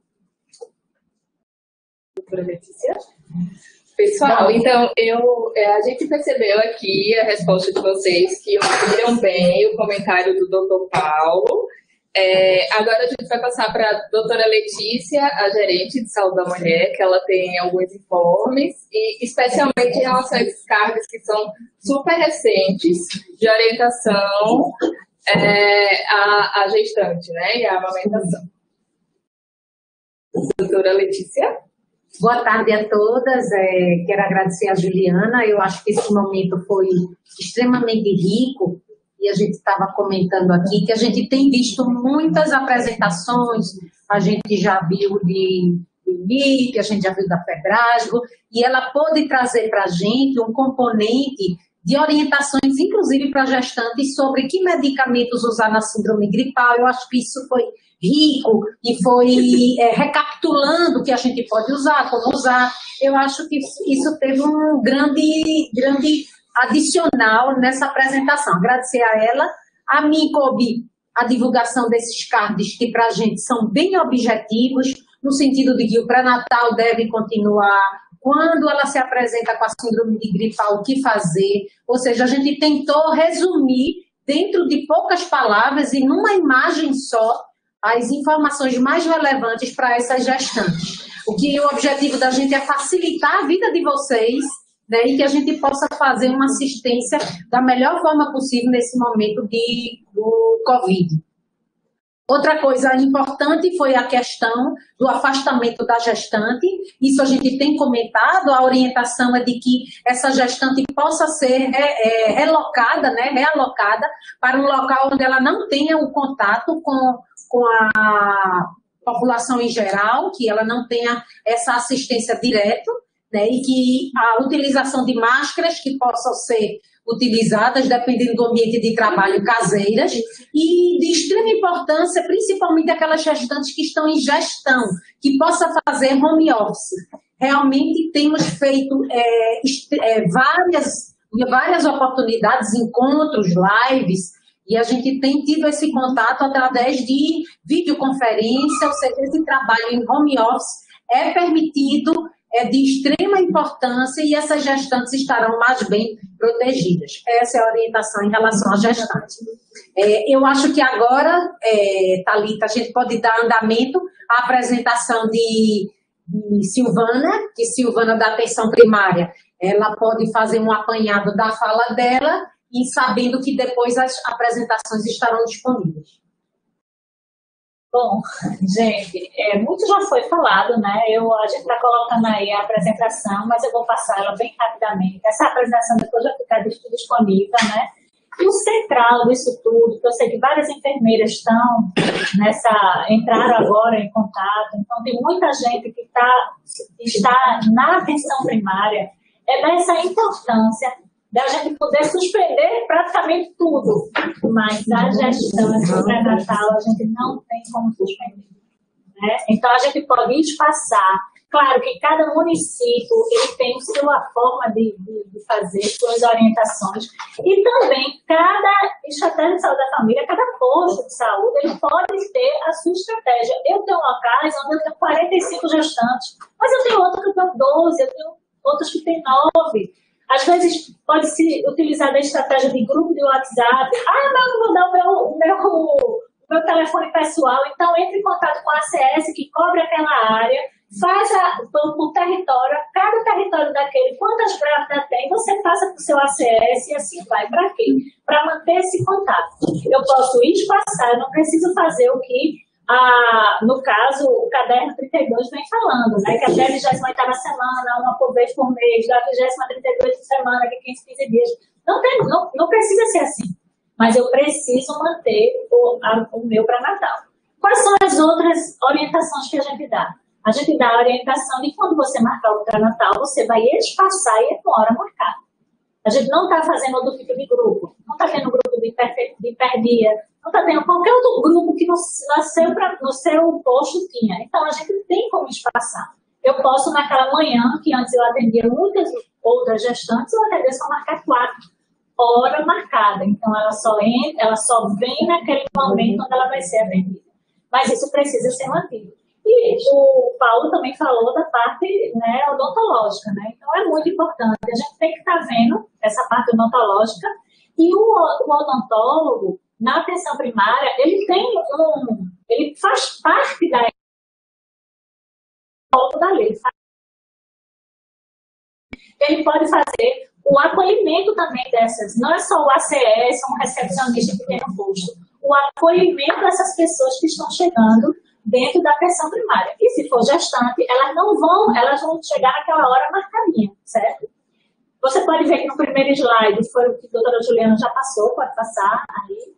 Doutora Letícia? Pessoal, então, eu, é, a gente percebeu aqui a resposta de vocês que ouviram bem o comentário do doutor Paulo. É, agora a gente vai passar para a doutora Letícia, a gerente de saúde da mulher, que ela tem alguns informes, e especialmente em relação a esses cargos que são super recentes, de orientação é, à, à gestante, né, e à amamentação. Doutora Letícia? Boa tarde a todas. É, quero agradecer a Juliana. Eu acho que esse momento foi extremamente rico e a gente estava comentando aqui que a gente tem visto muitas apresentações, a gente já viu de I M I, a gente já viu da Febrasgo, e ela pôde trazer para a gente um componente de orientações, inclusive para gestantes, sobre que medicamentos usar na síndrome gripal. Eu acho que isso foi rico e foi é, recapitulando o que a gente pode usar, como usar. Eu acho que isso teve um grande, grande adicional nessa apresentação. Agradecer a ela. A mim coube a divulgação desses cards que para a gente são bem objetivos, no sentido de que o pré-natal deve continuar, quando ela se apresenta com a síndrome de gripal, o que fazer. Ou seja, a gente tentou resumir dentro de poucas palavras e numa imagem só as informações mais relevantes para essas gestantes. O que o objetivo da gente é facilitar a vida de vocês, né, e que a gente possa fazer uma assistência da melhor forma possível nesse momento de, do Covid. Outra coisa importante foi a questão do afastamento da gestante. Isso a gente tem comentado, a orientação é de que essa gestante possa ser é, é, relocada, né, realocada para um local onde ela não tenha o contato com, com a população em geral, que ela não tenha essa assistência direta, né, e que a utilização de máscaras que possam ser utilizadas, dependendo do ambiente de trabalho, caseiras, e de extrema importância, principalmente aquelas gestantes que estão em gestão, que possa fazer home office. Realmente temos feito é, é, várias, várias oportunidades, encontros, lives, e a gente tem tido esse contato através de videoconferência, ou seja, esse trabalho em home office é permitido, é de extrema importância e essas gestantes estarão mais bem protegidas. Essa é a orientação em relação às gestantes. É, eu acho que agora, é, Thalita, a gente pode dar andamento à apresentação de, de Silvana, que Silvana da atenção primária, ela pode fazer um apanhado da fala dela e sabendo que depois as apresentações estarão disponíveis. Bom, gente, é, muito já foi falado, né? Eu, a gente está colocando aí a apresentação, mas eu vou passar ela bem rapidamente. Essa apresentação depois vai ficar disponível, né? E o central disso tudo, que eu sei que várias enfermeiras estão nessa, entraram agora em contato, então tem muita gente que tá, está na atenção primária, é dessa importância da gente poder suspender praticamente tudo, mas a gestão pré-natal a gente não tem como suspender, né? Então a gente pode espaçar. Claro que cada município ele tem sua forma de, de, de fazer suas orientações e também cada estratégia de saúde da família, cada posto de saúde, ele pode ter a sua estratégia. Eu tenho locais onde eu tenho quarenta e cinco gestantes, mas eu tenho outros que eu tenho doze, eu tenho outros que têm nove. Às vezes pode se utilizar da estratégia de grupo de WhatsApp. Ah, não, não vou dar o meu, o meu, o meu telefone pessoal. Então, entre em contato com a A C S que cobre aquela área, faz o território, cada território daquele, quantas grávidas tem, você passa para o seu A C S e assim vai. Para quê? Para manter esse contato. Eu posso espaçar, eu não preciso fazer o que... Ah, no caso, o caderno trinta e dois vem falando, né, que até a vigésima oitava semana, uma por vez por mês, da vigésima trinta e dois semana, que quinze, quinze dias. Não, tem, não, não precisa ser assim, mas eu preciso manter o, a, o meu pré-natal. Quais são as outras orientações que a gente dá? A gente dá a orientação de quando você marcar o pré-natal, você vai espaçar e é com hora marcada. A gente não está fazendo outro tipo de grupo, não está tendo grupo de, hiper, de hiperdia, não está tendo qualquer outro grupo que no, no, seu, no seu posto tinha. Então, a gente tem como espaçar. Eu posso, naquela manhã, que antes eu atendia muitas outras gestantes, eu atender só marcar quatro. Hora marcada. Então, ela só, entra, ela só vem naquele momento onde ela vai ser atendida. Mas isso precisa ser mantido. E o Paulo também falou da parte, né, odontológica, né? Então, é muito importante. A gente tem que estar tá vendo essa parte odontológica. E o, o odontólogo, na atenção primária, ele tem um... Ele faz parte da... da lei. Ele pode fazer o acolhimento também dessas. Não é só o A C S, um recepcionista que tem no posto. O acolhimento dessas pessoas que estão chegando dentro da atenção primária. E se for gestante, elas não vão, elas vão chegar naquela hora marcadinha, certo? Você pode ver que no primeiro slide, foi o que a doutora Juliana já passou, pode passar aí.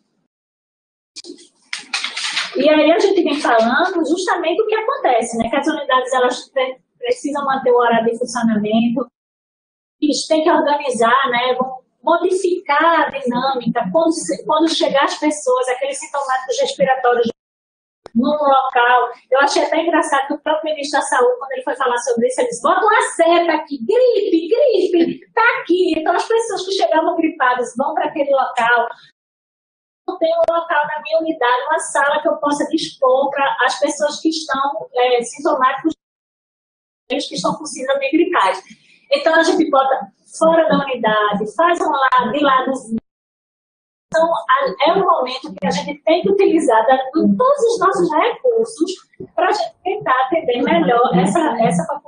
E aí a gente vem falando justamente o que acontece, né? Que as unidades, elas precisam manter o horário de funcionamento, eles têm que organizar, né? Vão modificar a dinâmica, quando, quando chegar as pessoas, aqueles sintomáticos respiratórios num local. Eu achei até engraçado que o próprio ministro da Saúde, quando ele foi falar sobre isso, ele disse, bota uma seta aqui, gripe, gripe, tá aqui. Então as pessoas que chegavam gripadas vão para aquele local. Eu tenho um local na minha unidade, uma sala que eu possa dispor para as pessoas que estão é, sintomáticos, que estão com síndrome gripais. Então a gente bota fora da unidade, faz um lado, de ladozinho. Então, é um momento que a gente tem que utilizar todos os nossos recursos para a gente tentar atender melhor essa, essa população.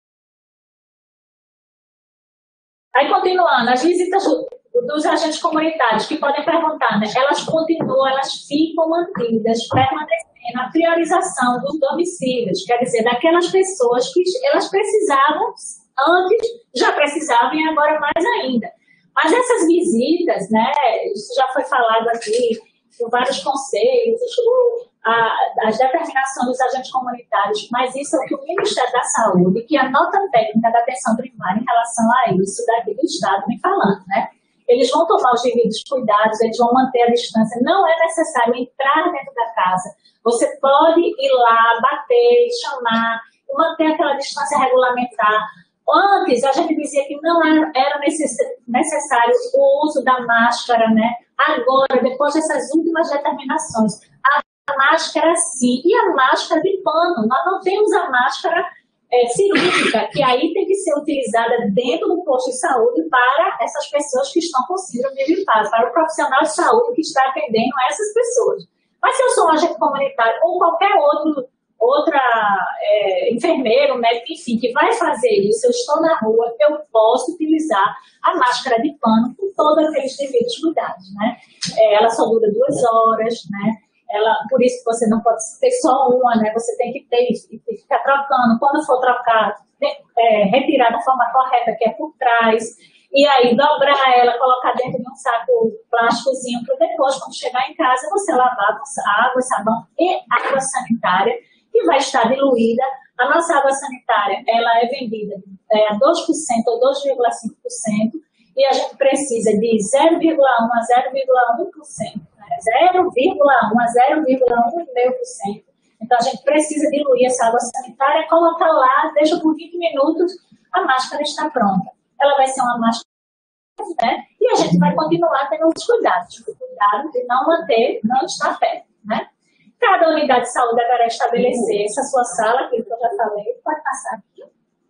Aí, continuando, as visitas dos agentes comunitários, que podem perguntar, né? Elas continuam, elas ficam mantidas, permanecendo a priorização dos domicílios, quer dizer, daquelas pessoas que elas precisavam antes, já precisavam e agora mais ainda. Mas essas visitas, né, isso já foi falado aqui, por vários conselhos, a, as determinações dos agentes comunitários, mas isso é o que o Ministério da Saúde, que a nota técnica da atenção primária em relação a isso daqui do Estado vem falando, né? Eles vão tomar os devidos cuidados, eles vão manter a distância, não é necessário entrar dentro da casa. Você pode ir lá, bater, chamar, manter aquela distância regulamentar. Antes, a gente dizia que não era necessário o uso da máscara, né? Agora, depois dessas últimas determinações, a máscara sim, e a máscara de pano. Nós não temos a máscara é, cirúrgica, que aí tem que ser utilizada dentro do posto de saúde para essas pessoas que estão com síndrome gripal, para o profissional de saúde que está atendendo a essas pessoas. Mas se eu sou um agente comunitário ou qualquer outro outra é, enfermeiro, médico, enfim, que vai fazer isso, eu estou na rua, eu posso utilizar a máscara de pano com todos aqueles devidos cuidados, né? É, ela só dura duas horas, né? Ela, por isso que você não pode ter só uma, né? Você tem que ter e ficar trocando. Quando for trocar, é, retirar da forma correta, que é por trás, e aí dobrar ela, colocar dentro de um saco plásticozinho para depois, quando chegar em casa, você lavar com água, sabão e água sanitária, que vai estar diluída. A nossa água sanitária, ela é vendida é, a dois por cento ou dois vírgula cinco por cento e a gente precisa de zero vírgula um a zero vírgula um por cento, né? zero vírgula um a zero vírgula um vírgula cinco por cento. Então, a gente precisa diluir essa água sanitária, colocar lá, deixa por vinte minutos, a máscara está pronta. Ela vai ser uma máscara, né? E a gente vai continuar tendo os cuidados, o cuidado de não manter, não estar perto, né? Cada unidade de saúde deverá estabelecer essa sua sala, aquilo que eu já falei, pode passar aqui.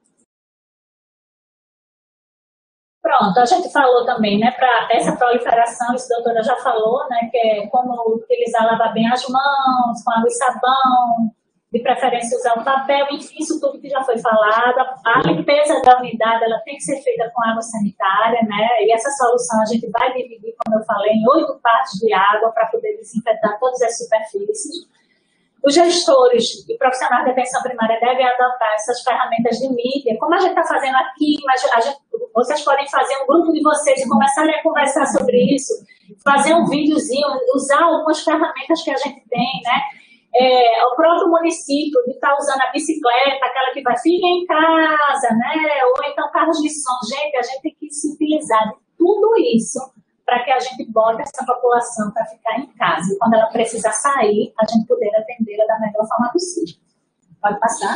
Pronto, a gente falou também, né, para essa proliferação, isso a doutora já falou, né, que é como utilizar, lavar bem as mãos, com água e sabão, de preferência usar o papel, enfim, isso tudo que já foi falado. A limpeza da unidade, ela tem que ser feita com água sanitária, né, e essa solução a gente vai dividir, como eu falei, em oito partes de água para poder desinfetar todas as superfícies. Os gestores e profissionais de atenção primária devem adotar essas ferramentas de mídia, como a gente está fazendo aqui, mas a gente, vocês podem fazer um grupo de vocês e começarem a conversar sobre isso, fazer um videozinho, usar algumas ferramentas que a gente tem, né? É, o próprio município de estar tá usando a bicicleta, aquela que vai ficar em casa, né? Ou então carros de som. Gente, a gente tem que se utilizar de tudo isso para que a gente bote essa população para ficar em casa. E quando ela precisar sair, a gente poder atendê-la da melhor forma possível. Pode passar?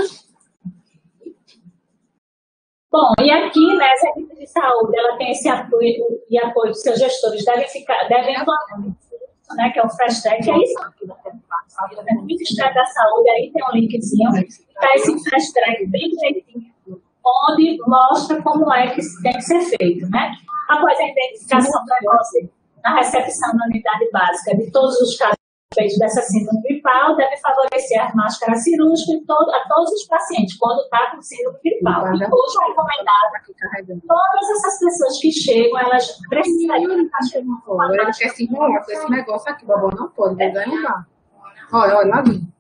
Bom, e aqui, né, as equipes de saúde, ela tem esse apoio e apoio dos seus gestores, devem ficar, devem né, que é o Fast Track, é isso aqui, o Ministério da Saúde, aí tem um linkzinho, tá esse Fast Track bem direitinho, onde mostra como é que tem que ser feito, né? Após a identificação precoce na recepção da unidade básica de todos os casos feitos dessa síndrome gripal, deve favorecer a máscara cirúrgica em todo, a todos os pacientes, quando está com síndrome gripal. E hoje é recomendado todas essas pessoas que chegam, elas precisam... Ele quer se enrolar com esse negócio aqui, babão não pode, vai derrubar. Olha, olha, lá vem.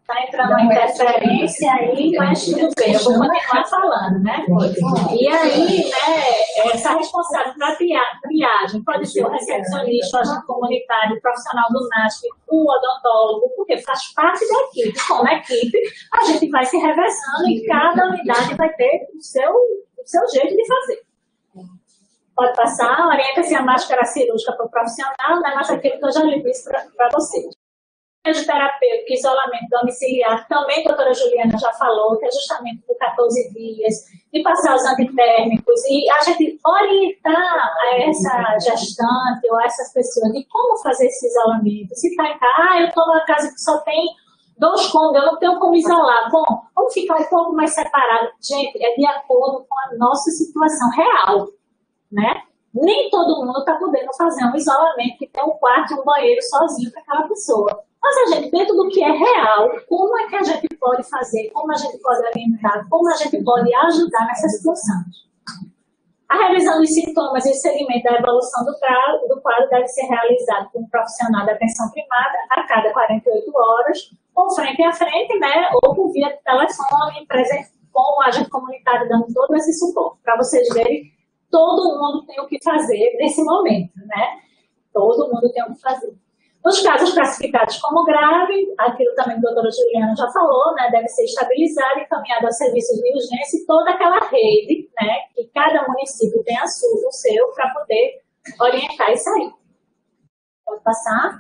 Está entrando uma interferência aí, mas tudo bem, eu vou continuar falando, né? E aí, né, essa responsável para triagem pode ser o recepcionista, o agente comunitário, o profissional do N A S F, o odontólogo, porque faz parte da equipe. Como equipe, a gente vai se revezando e cada unidade vai ter o seu, o seu jeito de fazer. Pode passar, orienta-se a máscara cirúrgica para o profissional, né, mas aquilo que eu já lhe disse para vocês. De terapêutico, isolamento domiciliar, também a doutora Juliana já falou, que é justamente por quatorze dias, de passar os antitérmicos, e a gente orientar a essa gestante ou a essas pessoas de como fazer esse isolamento. Se está em casa, ah, eu estou numa casa que só tem dois cômodos, eu não tenho como isolar. Bom, vamos ficar um pouco mais separado. Gente, é de acordo com a nossa situação real, né? Nem todo mundo está podendo fazer um isolamento que tem um quarto e um banheiro sozinho para aquela pessoa. Mas a gente, dentro do que é real, como é que a gente pode fazer, como a gente pode orientar, como a gente pode ajudar nessa situação. A revisão dos sintomas e o segmento da evolução do quadro, do quadro deve ser realizado por um profissional da atenção primária a cada quarenta e oito horas, ou frente a frente, né, ou por via de telefone, presente com o agente comunitário dando todo esse suporte. Para vocês verem, todo mundo tem o que fazer nesse momento, né? Todo mundo tem o que fazer. Nos casos classificados como grave, aquilo também a doutora Juliana já falou, né, deve ser estabilizado e encaminhado aos serviços de urgência e toda aquela rede, né, que cada município tem a sua, o seu, para poder orientar isso aí. Pode passar?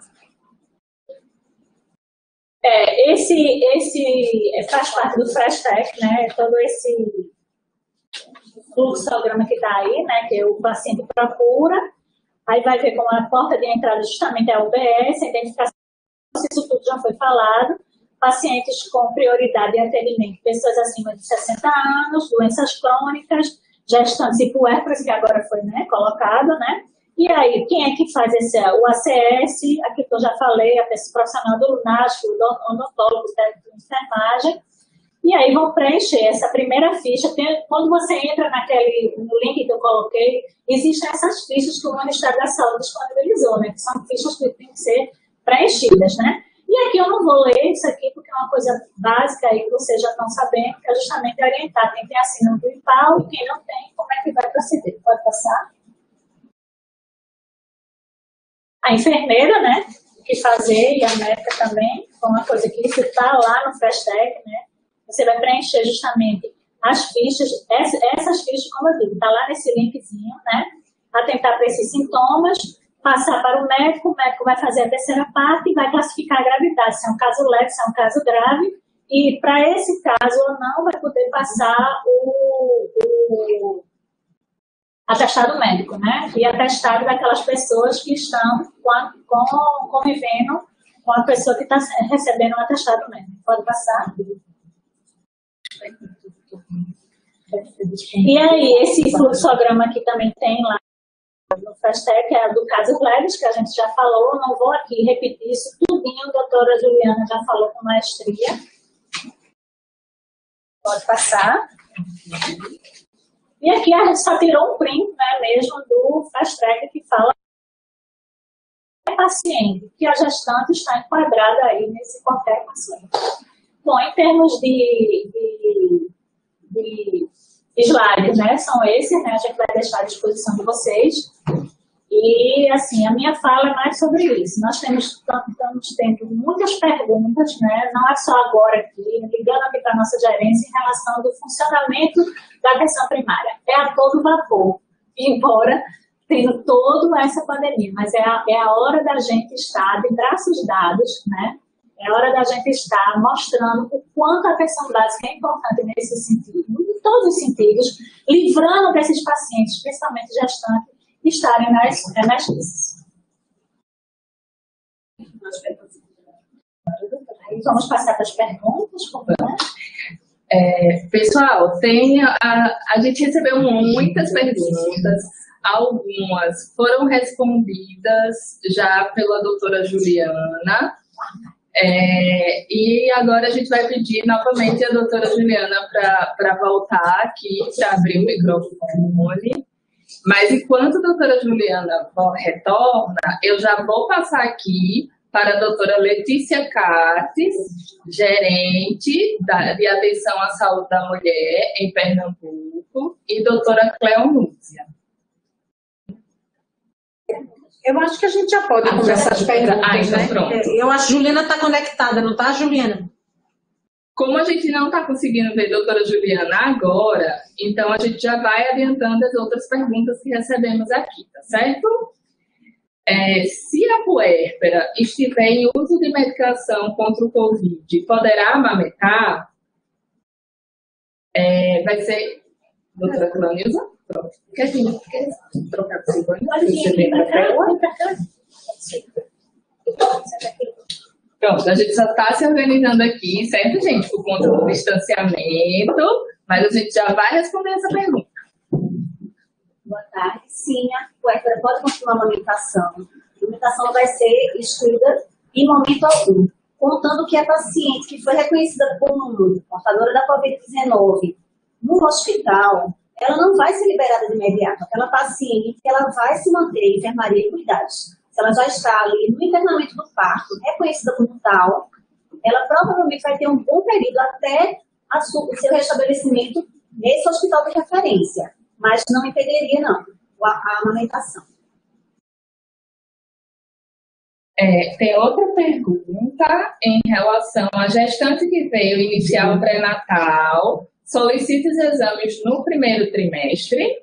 É, esse, esse faz parte do FreshTech, né, todo esse fluxograma que está aí, né, que o paciente procura. Aí vai ver como a porta de entrada justamente é a U B S, a identificação, isso tudo já foi falado. Pacientes com prioridade de atendimento, pessoas acima de sessenta anos, doenças crônicas, gestantes e puérperas, que agora foi, né, colocado, né? E aí, quem é que faz esse? O A C S, aqui que eu já falei, a pessoa profissional do N A S F, o odontólogo, o técnico de enfermagem. E aí vão preencher essa primeira ficha. Tem, quando você entra naquele, no link que eu coloquei, existem essas fichas que o Ministério da Saúde disponibilizou, né? Que são fichas que têm que ser preenchidas, né? E aqui eu não vou ler isso aqui, porque é uma coisa básica aí que vocês já estão sabendo, que é justamente orientar quem tem assinatura do I P A U e quem não tem, como é que vai proceder. Pode passar? A enfermeira, né? O que fazer, e a médica também, foi uma coisa que isso está lá no FreshTech, né? Você vai preencher justamente as fichas, essas fichas, como eu digo, está lá nesse linkzinho, né? Atentar para esses sintomas, passar para o médico, o médico vai fazer a terceira parte e vai classificar a gravidade, se é um caso leve, se é um caso grave, e para esse caso ou não, vai poder passar o, o atestado médico, né? E atestado daquelas pessoas que estão com a, com, convivendo com a pessoa que está recebendo um atestado médico. Pode passar? E aí, esse fluxograma aqui também tem lá no FreshTech, é do caso leves, que a gente já falou, não vou aqui repetir isso tudinho, a doutora Juliana já falou com maestria. Pode passar. E aqui a gente só tirou um print, né, mesmo do FreshTech, que fala que é paciente, que a gestante está enquadrada aí nesse qualquer paciente. Bom, em termos de, de, de slides, né, são esses, né, a gente vai deixar à disposição de vocês. E, assim, a minha fala é mais sobre isso. Nós temos, estamos tendo muitas perguntas, né, não é só agora aqui, ligando aqui para a nossa gerência em relação do funcionamento da atenção primária. É a todo vapor, embora tendo toda essa pandemia, mas é a, é a hora da gente estar de braços dados, né? É hora da gente estar mostrando o quanto a atenção básica é importante nesse sentido, em todos os sentidos, livrando desses pacientes, principalmente gestantes, estarem nas emergências. Vamos passar para as perguntas, como é? É, pessoal, tem a, a gente recebeu muitas perguntas, algumas foram respondidas já pela doutora Juliana. É, e agora a gente vai pedir novamente a doutora Juliana para voltar aqui, para abrir o microfone. Mas enquanto a doutora Juliana retorna, eu já vou passar aqui para a doutora Letícia Cates, gerente da, de atenção à saúde da mulher em Pernambuco, e doutora Cleonúzia. Eu acho que a gente já pode Ah, começar já as tá- perguntas, ah, então né? pronto. Eu acho que a Juliana está conectada, não está, Juliana? Como a gente não está conseguindo ver a doutora Juliana agora, então a gente já vai adiantando as outras perguntas que recebemos aqui, tá certo? É, se a puérpera estiver em uso de medicação contra o Covid, poderá amamentar? É, vai ser... Doutora Cleonilza? Pronto. Quer, quer trocar com o Silvana? Pronto, a gente só está se organizando aqui, certo, gente? Por conta do distanciamento, mas a gente já vai responder essa pergunta. Boa tarde. Sim, a puérpera pode continuar a amamentação. A amamentação vai ser excluída em momento algum, contando que a paciente que foi reconhecida como portadora da covid dezenove no hospital, ela não vai ser liberada de imediato. Aquela paciente, ela vai se manter em enfermaria e cuidados. Se ela já está ali no internamento do parto, reconhecida como tal, ela provavelmente vai ter um bom período até a sua, o seu restabelecimento nesse hospital de referência, mas não impediria, não, a, a amamentação. É, tem outra pergunta em relação à gestante que veio iniciar o pré-natal, solicita os exames no primeiro trimestre?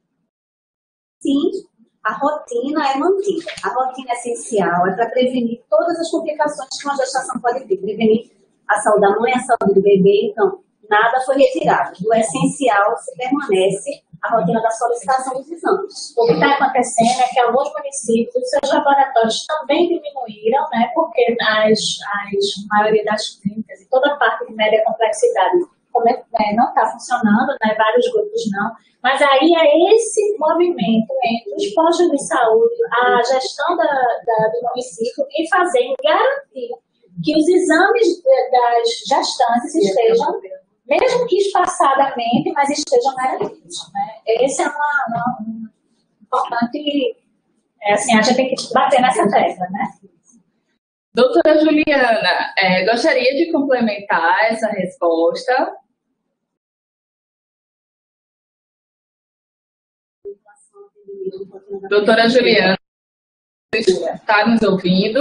Sim, a rotina é mantida. A rotina essencial é para prevenir todas as complicações que uma gestação pode ter. Prevenir a saúde da mãe, a saúde do bebê. Então, nada foi retirado. Do essencial se permanece a rotina da solicitação dos exames. O que está acontecendo é que alguns municípios, os seus laboratórios também diminuíram, né, porque as, as maioria das clínicas e toda a parte de média complexidade como é, é, não está funcionando, né, vários grupos não, mas aí é esse movimento entre os postos de saúde, a gestão da, da, do município em fazer, em garantir que os exames das gestantes estejam, mesmo que espaçadamente, mas estejam garantidos, né? Esse é uma, uma, um importante, é, assim, a gente tem que bater nessa tecla, né? Doutora Juliana, é, gostaria de complementar essa resposta. Doutora Juliana, está nos ouvindo?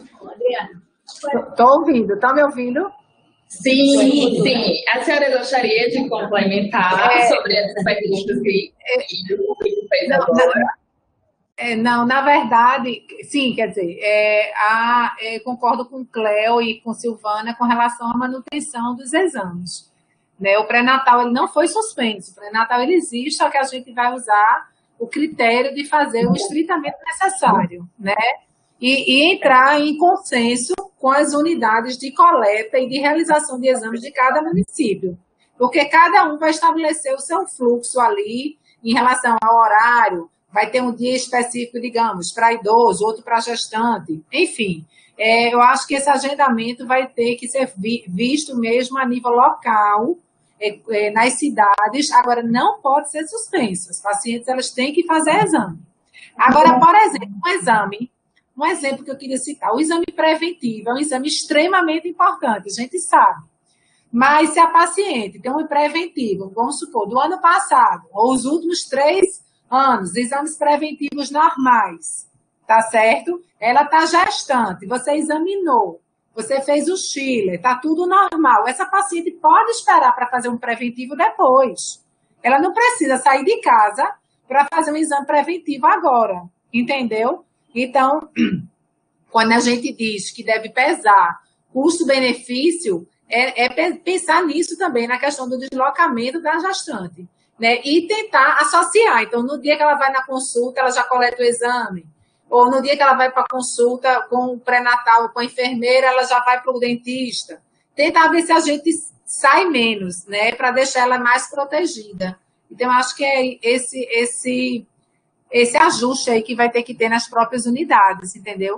Estou ouvindo, está me ouvindo? Sim, sim. A senhora gostaria de complementar é, sobre as perguntas que o Filipe fez não, agora? Não, é, não, na verdade, sim, quer dizer, é, a, é, concordo com o Cleo e com Silvana com relação à manutenção dos exames. Né? O pré-natal ele não foi suspenso, o pré-natal ele existe, só que a gente vai usar o critério de fazer o estritamente necessário, né? E, e entrar em consenso com as unidades de coleta e de realização de exames de cada município, porque cada um vai estabelecer o seu fluxo ali em relação ao horário, vai ter um dia específico, digamos, para idoso, outro para gestante, enfim. É, eu acho que esse agendamento vai ter que ser vi, visto mesmo a nível local, é, é, nas cidades, agora não pode ser suspenso, as pacientes elas têm que fazer exame. Agora, por exemplo, um exame, um exemplo que eu queria citar, o exame preventivo é um exame extremamente importante, a gente sabe. Mas se a paciente tem um preventivo, vamos supor, do ano passado, ou os últimos três anos, exames preventivos normais, tá certo? Ela está gestante, você examinou, você fez o Schiller, está tudo normal. Essa paciente pode esperar para fazer um preventivo depois. Ela não precisa sair de casa para fazer um exame preventivo agora, entendeu? Então, quando a gente diz que deve pesar custo-benefício, é, é pensar nisso também, na questão do deslocamento da gestante, né? E tentar associar. Então, no dia que ela vai na consulta, ela já coleta o exame. Ou no dia que ela vai para a consulta com o pré-natal, com a enfermeira, ela já vai para o dentista. Tentar ver se a gente sai menos, né? Para deixar ela mais protegida. Então, acho que é esse, esse, esse ajuste aí que vai ter que ter nas próprias unidades, entendeu?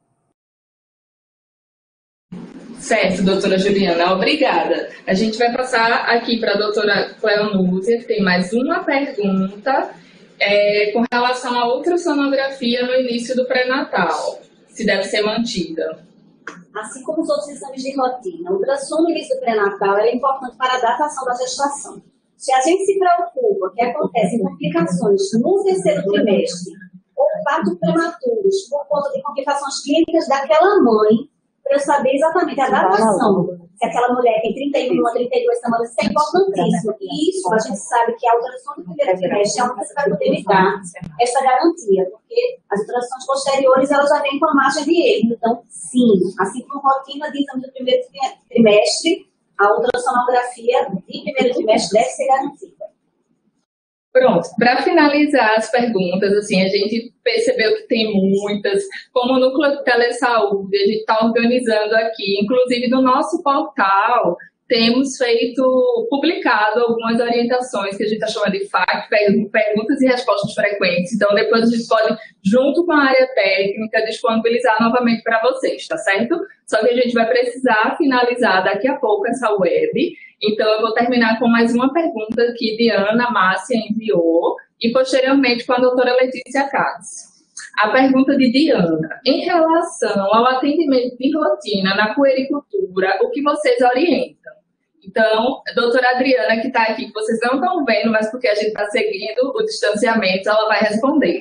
Certo, doutora Juliana, obrigada. A gente vai passar aqui para a doutora Cleonúzia, que tem mais uma pergunta é, com relação à ultrassonografia no início do pré-natal. se deve ser mantida? Assim como os outros exames de rotina, o ultrassom no início do pré-natal é importante para a datação da gestação. Se a gente se preocupa que acontecem complicações no terceiro trimestre ou partos prematuros por conta de complicações clínicas daquela mãe, para eu saber exatamente a datação. Se aquela mulher tem trinta e um ou trinta e duas semanas, isso é importantíssimo. E isso a gente sabe que a ultrassom do primeiro trimestre é uma coisa que vai poder me dar essa garantia, porque as ultrassons posteriores elas já vêm com a margem de erro. Então, sim, assim como rotina de exame do primeiro trimestre, a ultrassonografia de primeiro trimestre deve ser garantida. Pronto, para finalizar as perguntas, assim, a gente percebeu que tem muitas, como o Núcleo de Telesaúde, a gente está organizando aqui, inclusive no nosso portal, temos feito, publicado algumas orientações que a gente está chamando de F A Q, perguntas e respostas frequentes. Então, depois a gente pode, junto com a área técnica, disponibilizar novamente para vocês, tá certo? Só que a gente vai precisar finalizar daqui a pouco essa web. Então, eu vou terminar com mais uma pergunta que Diana Márcia enviou e, posteriormente, com a doutora Letícia Katz. A pergunta de Diana. Em relação ao atendimento de rotina na puericultura, o que vocês orientam? Então, a doutora Adriana, que está aqui, que vocês não estão vendo, mas porque a gente está seguindo o distanciamento, ela vai responder.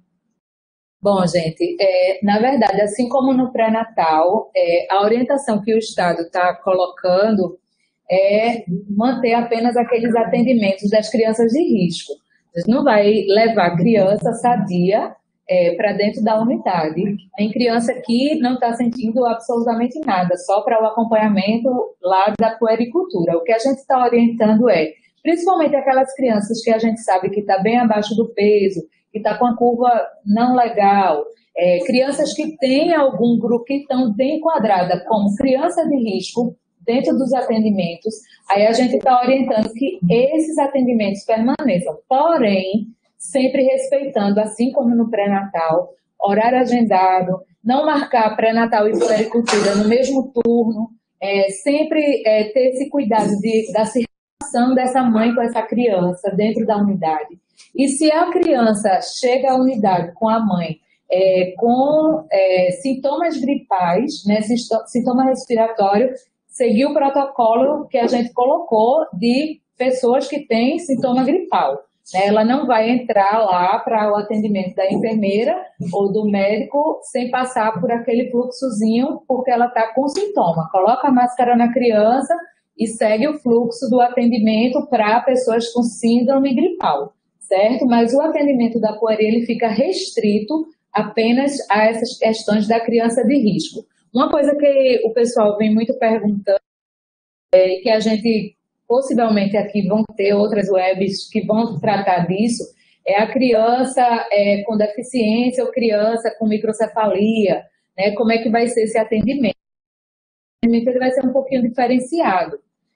Bom, gente, é, na verdade, assim como no pré-natal, é, a orientação que o Estado está colocando é manter apenas aqueles atendimentos das crianças de risco. A gente não vai levar criança sadia é, para dentro da unidade. Tem criança que não está sentindo absolutamente nada, só para o acompanhamento lá da puericultura. O que a gente está orientando é, principalmente aquelas crianças que a gente sabe que está bem abaixo do peso, que está com a curva não legal, é, crianças que têm algum grupo que estão bem enquadradas como criança de risco dentro dos atendimentos, aí a gente está orientando que esses atendimentos permaneçam, porém, sempre respeitando, assim como no pré-natal, horário agendado, não marcar pré-natal e puericultura no mesmo turno, é, sempre é, ter esse cuidado de, da circulação dessa mãe com essa criança dentro da unidade. E se a criança chega à unidade com a mãe é, com é, sintomas gripais, né, sintoma respiratório, seguir o protocolo que a gente colocou de pessoas que têm sintoma gripal. Ela não vai entrar lá para o atendimento da enfermeira ou do médico sem passar por aquele fluxozinho, porque ela está com sintoma. Coloca a máscara na criança e segue o fluxo do atendimento para pessoas com síndrome gripal, certo? Mas o atendimento da pueri, ele fica restrito apenas a essas questões da criança de risco. Uma coisa que o pessoal vem muito perguntando é que a gente possivelmente aqui vão ter outras webs que vão tratar disso, é a criança é, com deficiência ou criança com microcefalia, né? Como é que vai ser esse atendimento? O atendimento ele vai ser um pouquinho diferenciado.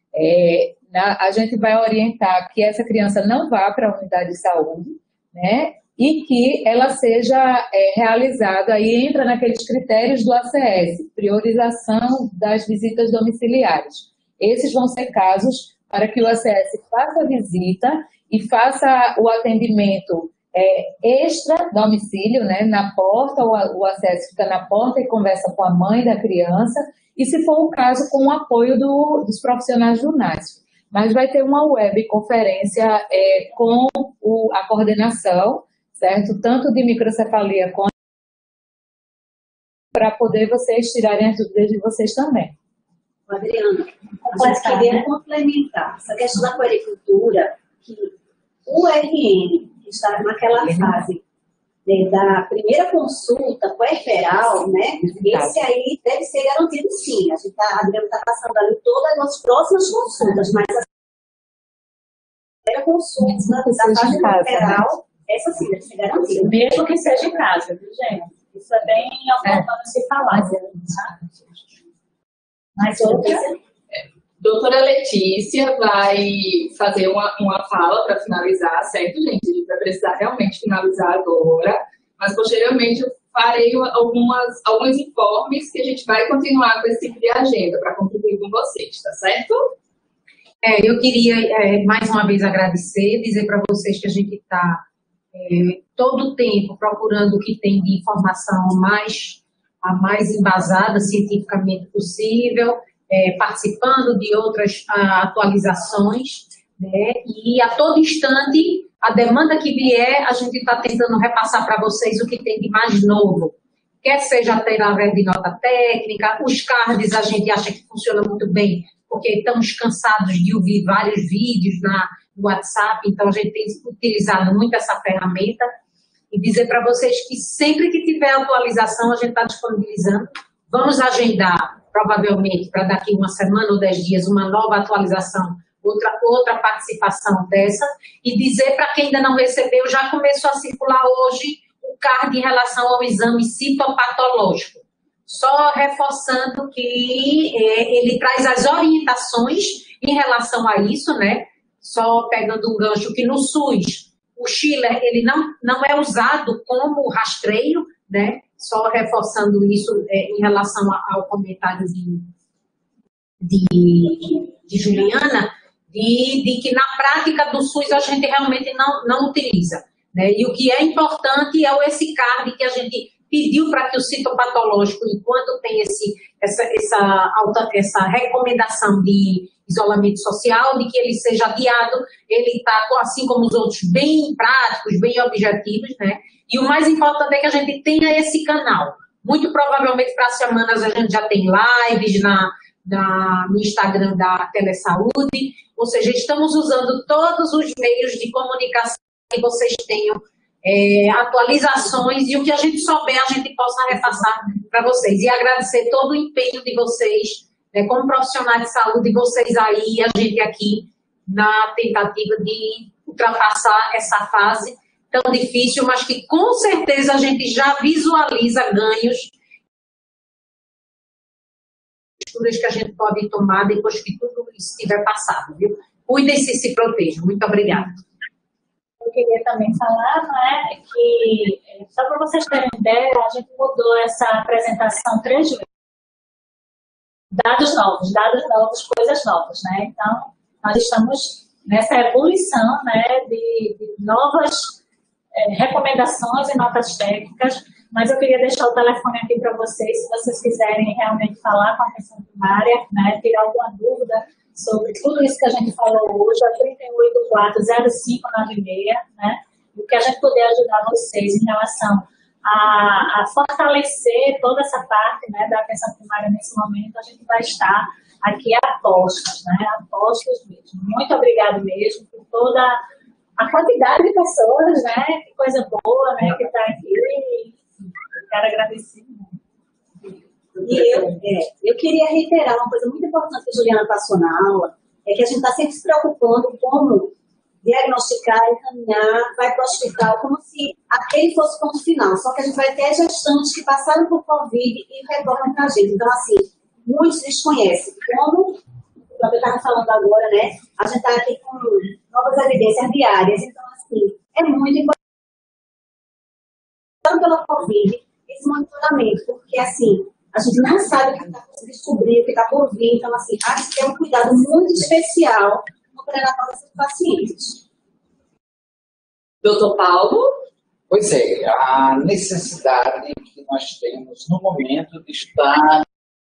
É, na, a gente vai orientar que essa criança não vá para a unidade de saúde, né? E que ela seja é, realizada, aí entra naqueles critérios do A C S, priorização das visitas domiciliares. Esses vão ser casos para que o A C S faça a visita e faça o atendimento é, extra domicílio, né, na porta, o, o A C S fica na porta e conversa com a mãe da criança, e se for o caso, com o apoio do, dos profissionais do N A S F. Mas vai ter uma webconferência é, com o, a coordenação, certo? Tanto de microcefalia quanto para poder vocês tirarem as dúvidas de vocês também. Adriana, a gente queria complementar essa questão da puericultura, que o R N, que está naquela fase né, da primeira consulta puerperal, né, esse aí deve ser garantido sim. A gente tá, a Adriana está passando ali todas as próximas consultas, mas a primeira consulta da fase puerperal, essa sim deve ser garantida. Mesmo que seja em casa, viu, gente? Isso é bem importante é. se falar. Tá? Mas outra. Doutora Letícia vai fazer uma, uma fala para finalizar, certo, gente? A gente vai precisar realmente finalizar agora, mas posteriormente eu farei algumas, alguns informes que a gente vai continuar com esse tipo de agenda para contribuir com vocês, tá certo? É, eu queria é, mais uma vez agradecer, dizer para vocês que a gente está é, todo o tempo procurando o que tem de informação mais a mais embasada cientificamente possível, é, participando de outras a, atualizações, né? E a todo instante, a demanda que vier, a gente está tentando repassar para vocês o que tem de mais novo. Quer seja através de nota técnica, os cards a gente acha que funciona muito bem, porque estamos cansados de ouvir vários vídeos na, no WhatsApp, então a gente tem utilizado muito essa ferramenta. E dizer para vocês que sempre que tiver atualização, a gente está disponibilizando. Vamos agendar, provavelmente, para daqui uma semana ou dez dias, uma nova atualização, outra, outra participação dessa. E dizer para quem ainda não recebeu, já começou a circular hoje o card em relação ao exame citopatológico. Só reforçando que é, ele traz as orientações em relação a isso, né? Só pegando um gancho que no SUS, o Schiller, ele não, não é usado como rastreio, né? Só reforçando isso é, em relação ao comentário de, de, de Juliana, de, de que na prática do SUS a gente realmente não, não utiliza, né? E o que é importante é esse card que a gente pediu para que o citopatológico, enquanto tem esse, essa, essa, alta, essa recomendação de isolamento social, de que ele seja adiado, ele está, assim como os outros, bem práticos, bem objetivos, né? E o mais importante é que a gente tenha esse canal. Muito provavelmente para as semanas a gente já tem lives na, na, no Instagram da Telesaúde, ou seja, estamos usando todos os meios de comunicação que vocês tenham, É, atualizações, e o que a gente souber a gente possa repassar para vocês. E agradecer todo o empenho de vocês, né, como profissionais de saúde, vocês aí e a gente aqui na tentativa de ultrapassar essa fase tão difícil, mas que com certeza a gente já visualiza ganhos que a gente pode tomar depois que tudo isso estiver passado, viu? Cuidem-se e se protejam. Muito obrigada. Eu queria também falar, não é, que, só para vocês terem ideia, a gente mudou essa apresentação três vezes. Dados novos, dados novos, coisas novas, né? Então, nós estamos nessa evolução, né, de, de novas é, recomendações e notas técnicas, mas eu queria deixar o telefone aqui para vocês, se vocês quiserem realmente falar com a atenção primária, né, tirar alguma dúvida sobre tudo isso que a gente falou hoje, é trinta e oito, quatro, zero cinco, nove seis, né? O que a gente puder ajudar vocês em relação a, a fortalecer toda essa parte, né, da atenção primária nesse momento, a gente vai estar aqui a postos, né? A postos mesmo. Muito obrigado mesmo por toda a quantidade de pessoas, né? Que coisa boa, né? Que está aqui. Quero agradecer muito. E eu, é, eu queria reiterar uma coisa muito importante que a Juliana passou na aula, é que a gente está sempre se preocupando como diagnosticar, encaminhar, vai para o hospital, como se aquele fosse o ponto final. Só que a gente vai ter gestantes que passaram por Covid e retornam para a gente. Então, assim, muitos desconhecem. Como eu estava falando agora, né? A gente está aqui com novas evidências diárias. Então, assim, é muito importante pela Covid esse monitoramento, porque, assim, a gente não sabe o que está por descobrir, o que está por vir. Então, assim, acho que tem um cuidado muito especial no pré-natal desses pacientes. Doutor Paulo? Pois é, a necessidade que nós temos no momento de estar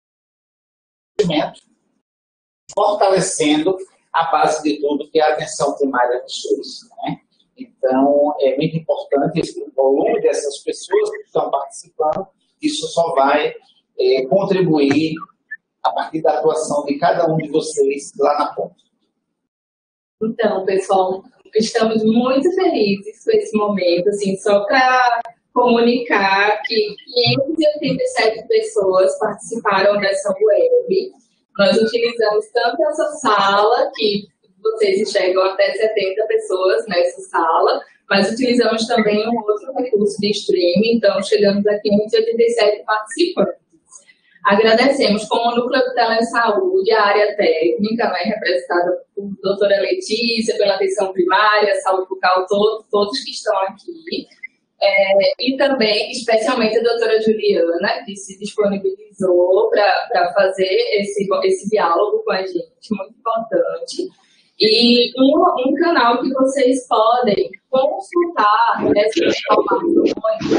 fortalecendo a base de tudo, que é a atenção primária do SUS, né? Então, é muito importante esse volume dessas pessoas que estão participando. Isso só vai É, contribuir a partir da atuação de cada um de vocês lá na ponta. Então, pessoal, estamos muito felizes com esse momento, assim, só para comunicar que quinhentas e oitenta e sete pessoas participaram dessa web. Nós utilizamos tanto essa sala, que vocês enxergam até setenta pessoas nessa sala, mas utilizamos também um outro recurso de streaming, então chegamos a quinhentos e oitenta e sete participantes. Agradecemos como Núcleo de Telesaúde, a área técnica, né, representada por doutora Letícia, pela atenção primária, saúde bucal, todo, todos que estão aqui. É, e também, especialmente, a doutora Juliana, que se disponibilizou para fazer esse, esse diálogo com a gente, muito importante. E um, um canal que vocês podem consultar essas informações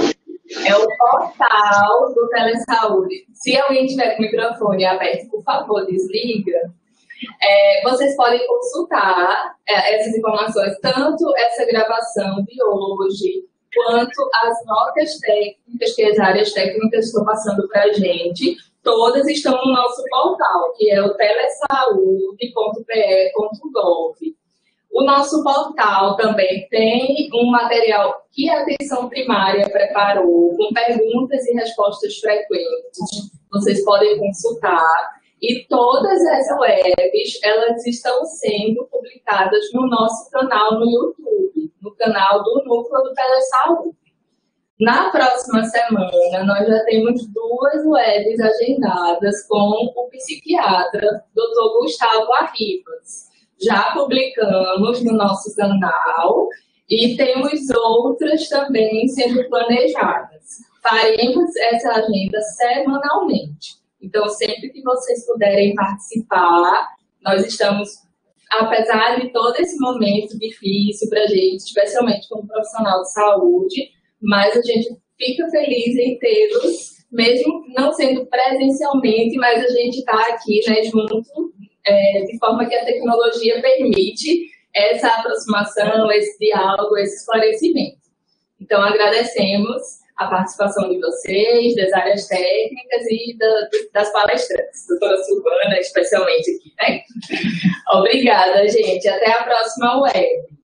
É o portal do Telesaúde. Se alguém tiver com o microfone aberto, por favor, desliga. É, vocês podem consultar é, essas informações, tanto essa gravação de hoje, quanto as notas técnicas que as áreas técnicas estão passando para a gente. Todas estão no nosso portal, que é o telesaude ponto p e ponto gov. O nosso portal também tem um material que a atenção primária preparou, com perguntas e respostas frequentes. Vocês podem consultar. E todas essas webs, elas estão sendo publicadas no nosso canal no YouTube, no canal do Núcleo do Telesaúde. Na próxima semana, nós já temos duas webs agendadas com o psiquiatra doutor Gustavo Arribas. Já publicamos no nosso canal e temos outras também sendo planejadas. Faremos essa agenda semanalmente. Então, sempre que vocês puderem participar, nós estamos, apesar de todo esse momento difícil para a gente, especialmente como profissional de saúde, mas a gente fica feliz em tê-los, mesmo não sendo presencialmente, mas a gente está aqui, né, junto, é, de forma que a tecnologia permite essa aproximação, esse diálogo, esse esclarecimento. Então, agradecemos a participação de vocês, das áreas técnicas e da, das palestrantes, doutora Silvana, especialmente aqui, né? Obrigada, gente. Até a próxima web.